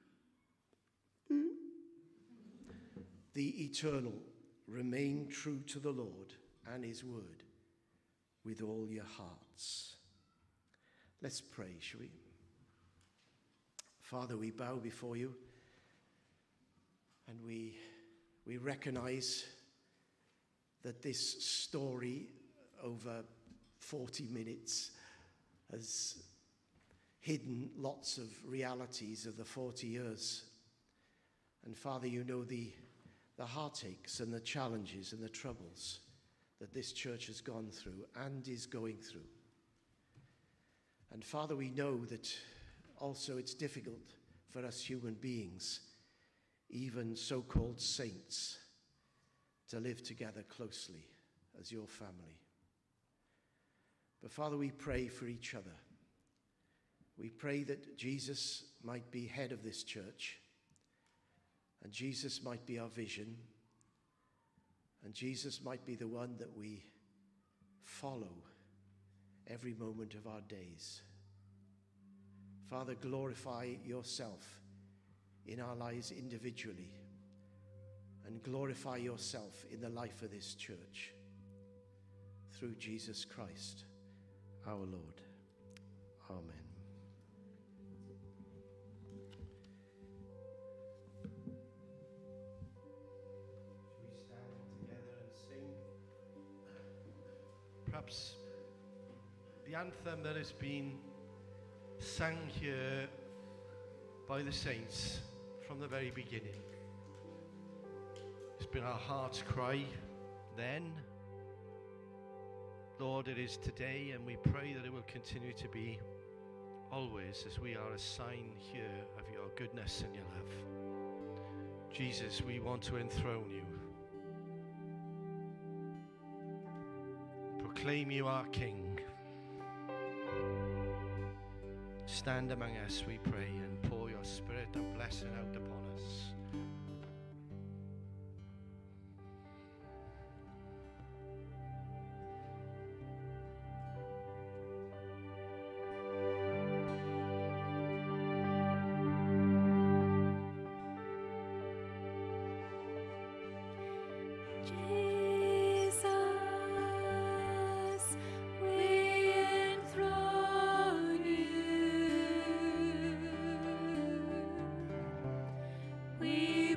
The eternal. Remain true to the Lord and his word with all your hearts. Let's pray, shall we? Father, we bow before you and we recognize that this story over 40 minutes has hidden lots of realities of the 40 years. And Father, you know the heartaches and the challenges and the troubles that this church has gone through and is going through. And Father, we know that also it's difficult for us human beings, even so-called saints, to live together closely as your family. But Father, we pray for each other. We pray that Jesus might be head of this church, and Jesus might be our vision, and Jesus might be the one that we follow every moment of our days. Father, glorify yourself in our lives individually, and glorify yourself in the life of this church through Jesus Christ, our Lord. Amen. Shall we stand together and sing? Perhaps the anthem that has been sung here by the saints from the very beginning. It's been our heart's cry then. Lord, it is today, and we pray that it will continue to be always, as we are a sign here of your goodness and your love. Jesus, we want to enthrone you. Proclaim you our King. Stand among us, we pray, and pour your Spirit and blessing out upon us. We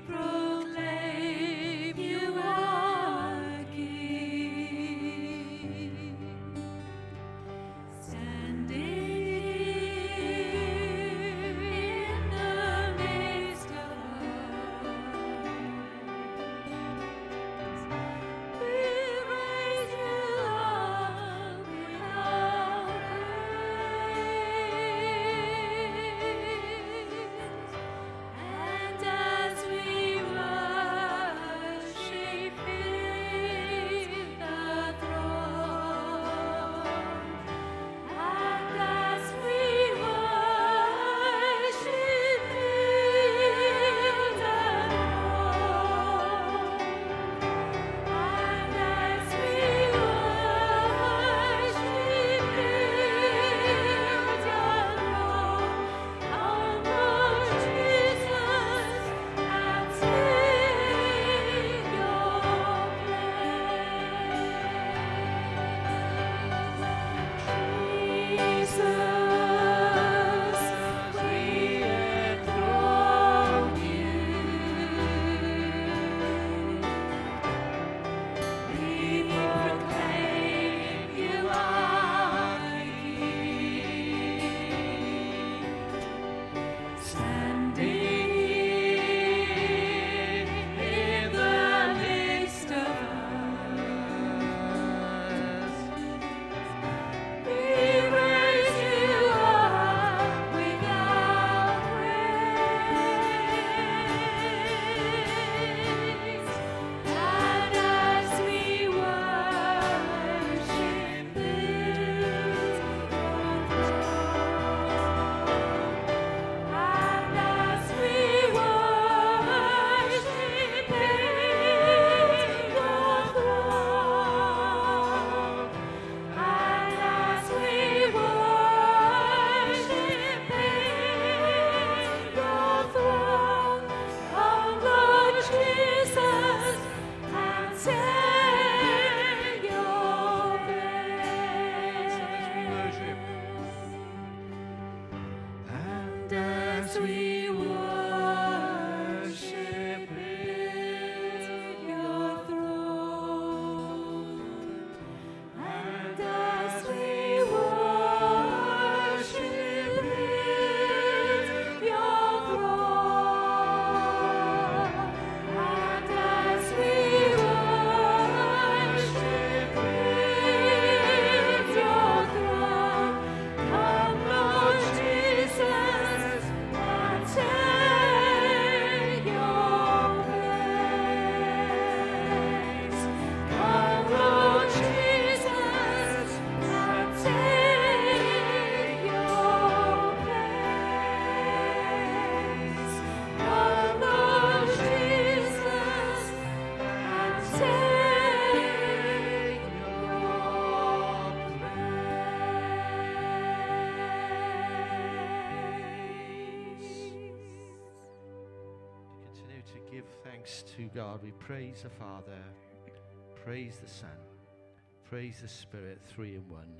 To God, we praise the Father, praise the Son, praise the Spirit, three in one.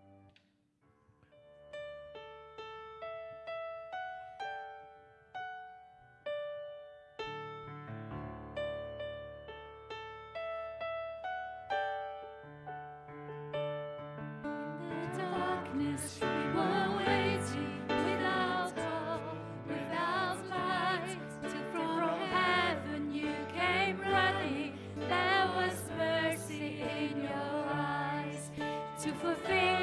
In the darkness we were waiting, without hope, without light, till from heaven you came running. There was mercy in your eyes to fulfill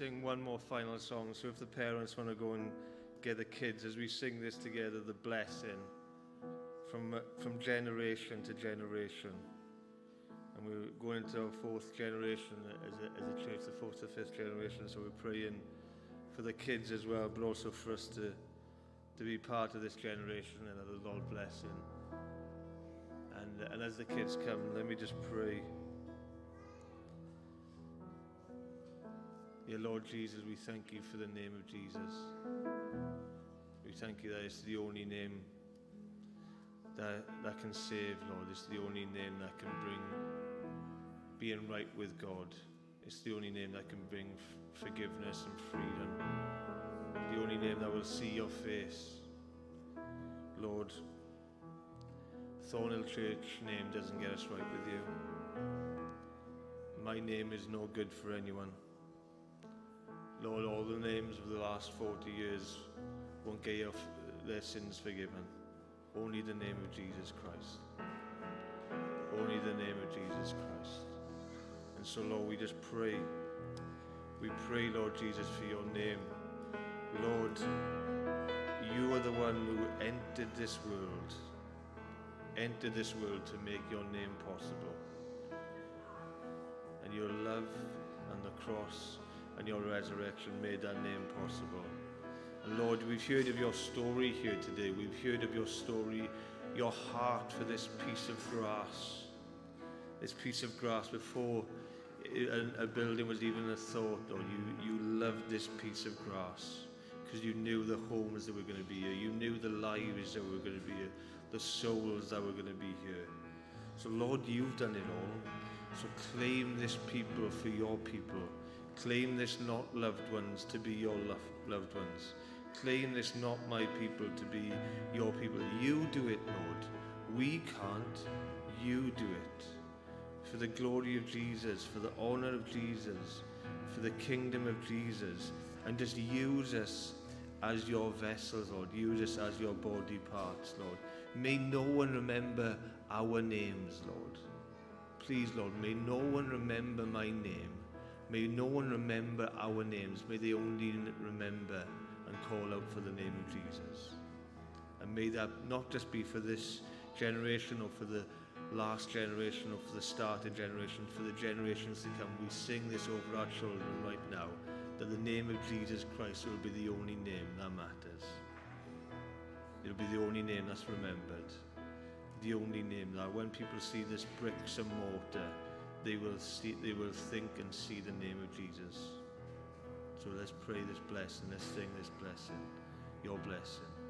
sing one more final song. So if the parents want to go and get the kids, as we sing this together, the blessing from generation to generation. And we're going into our fourth generation as a church, the fourth or fifth generation. So we're praying for the kids as well, but also for us to be part of this generation, and that the Lord bless him. And as the kids come, let me just pray. Dear Lord Jesus, we thank you for the name of Jesus. We thank you that it's the only name that can save, Lord. It's the only name that can bring being right with God. It's the only name that can bring forgiveness and freedom. The only name that will see your face. Lord, Thornhill Church name doesn't get us right with you. My name is no good for anyone. Lord, all the names of the last 40 years won't get you their sins forgiven. Only the name of Jesus Christ. Only the name of Jesus Christ. And so, Lord, we just pray. We pray, Lord Jesus, for your name. Lord, you are the one who entered this world to make your name possible. And your love and the cross and your resurrection made that name possible. And Lord, we've heard of your story here today. We've heard of your story, your heart for this piece of grass. This piece of grass before a building was even a thought, Lord. You loved this piece of grass because you knew the homes that were going to be here. You knew the lives that were going to be here, the souls that were going to be here. So Lord, you've done it all. So claim this people for your people. Claim this not loved ones to be your loved ones. Claim this not my people to be your people. You do it, Lord. We can't. You do it. For the glory of Jesus, for the honor of Jesus, for the kingdom of Jesus. And just use us as your vessels, Lord. Use us as your body parts, Lord. May no one remember our names, Lord. Please, Lord, may no one remember my name. May no one remember our names. May they only remember and call out for the name of Jesus. And may that not just be for this generation or for the last generation or for the starting generation, for the generations to come. We sing this over our children right now, that the name of Jesus Christ will be the only name that matters. It'll be the only name that's remembered. The only name that when people see this bricks and mortar, they will think and see the name of Jesus. So let's pray this blessing, let's sing this blessing, your blessing.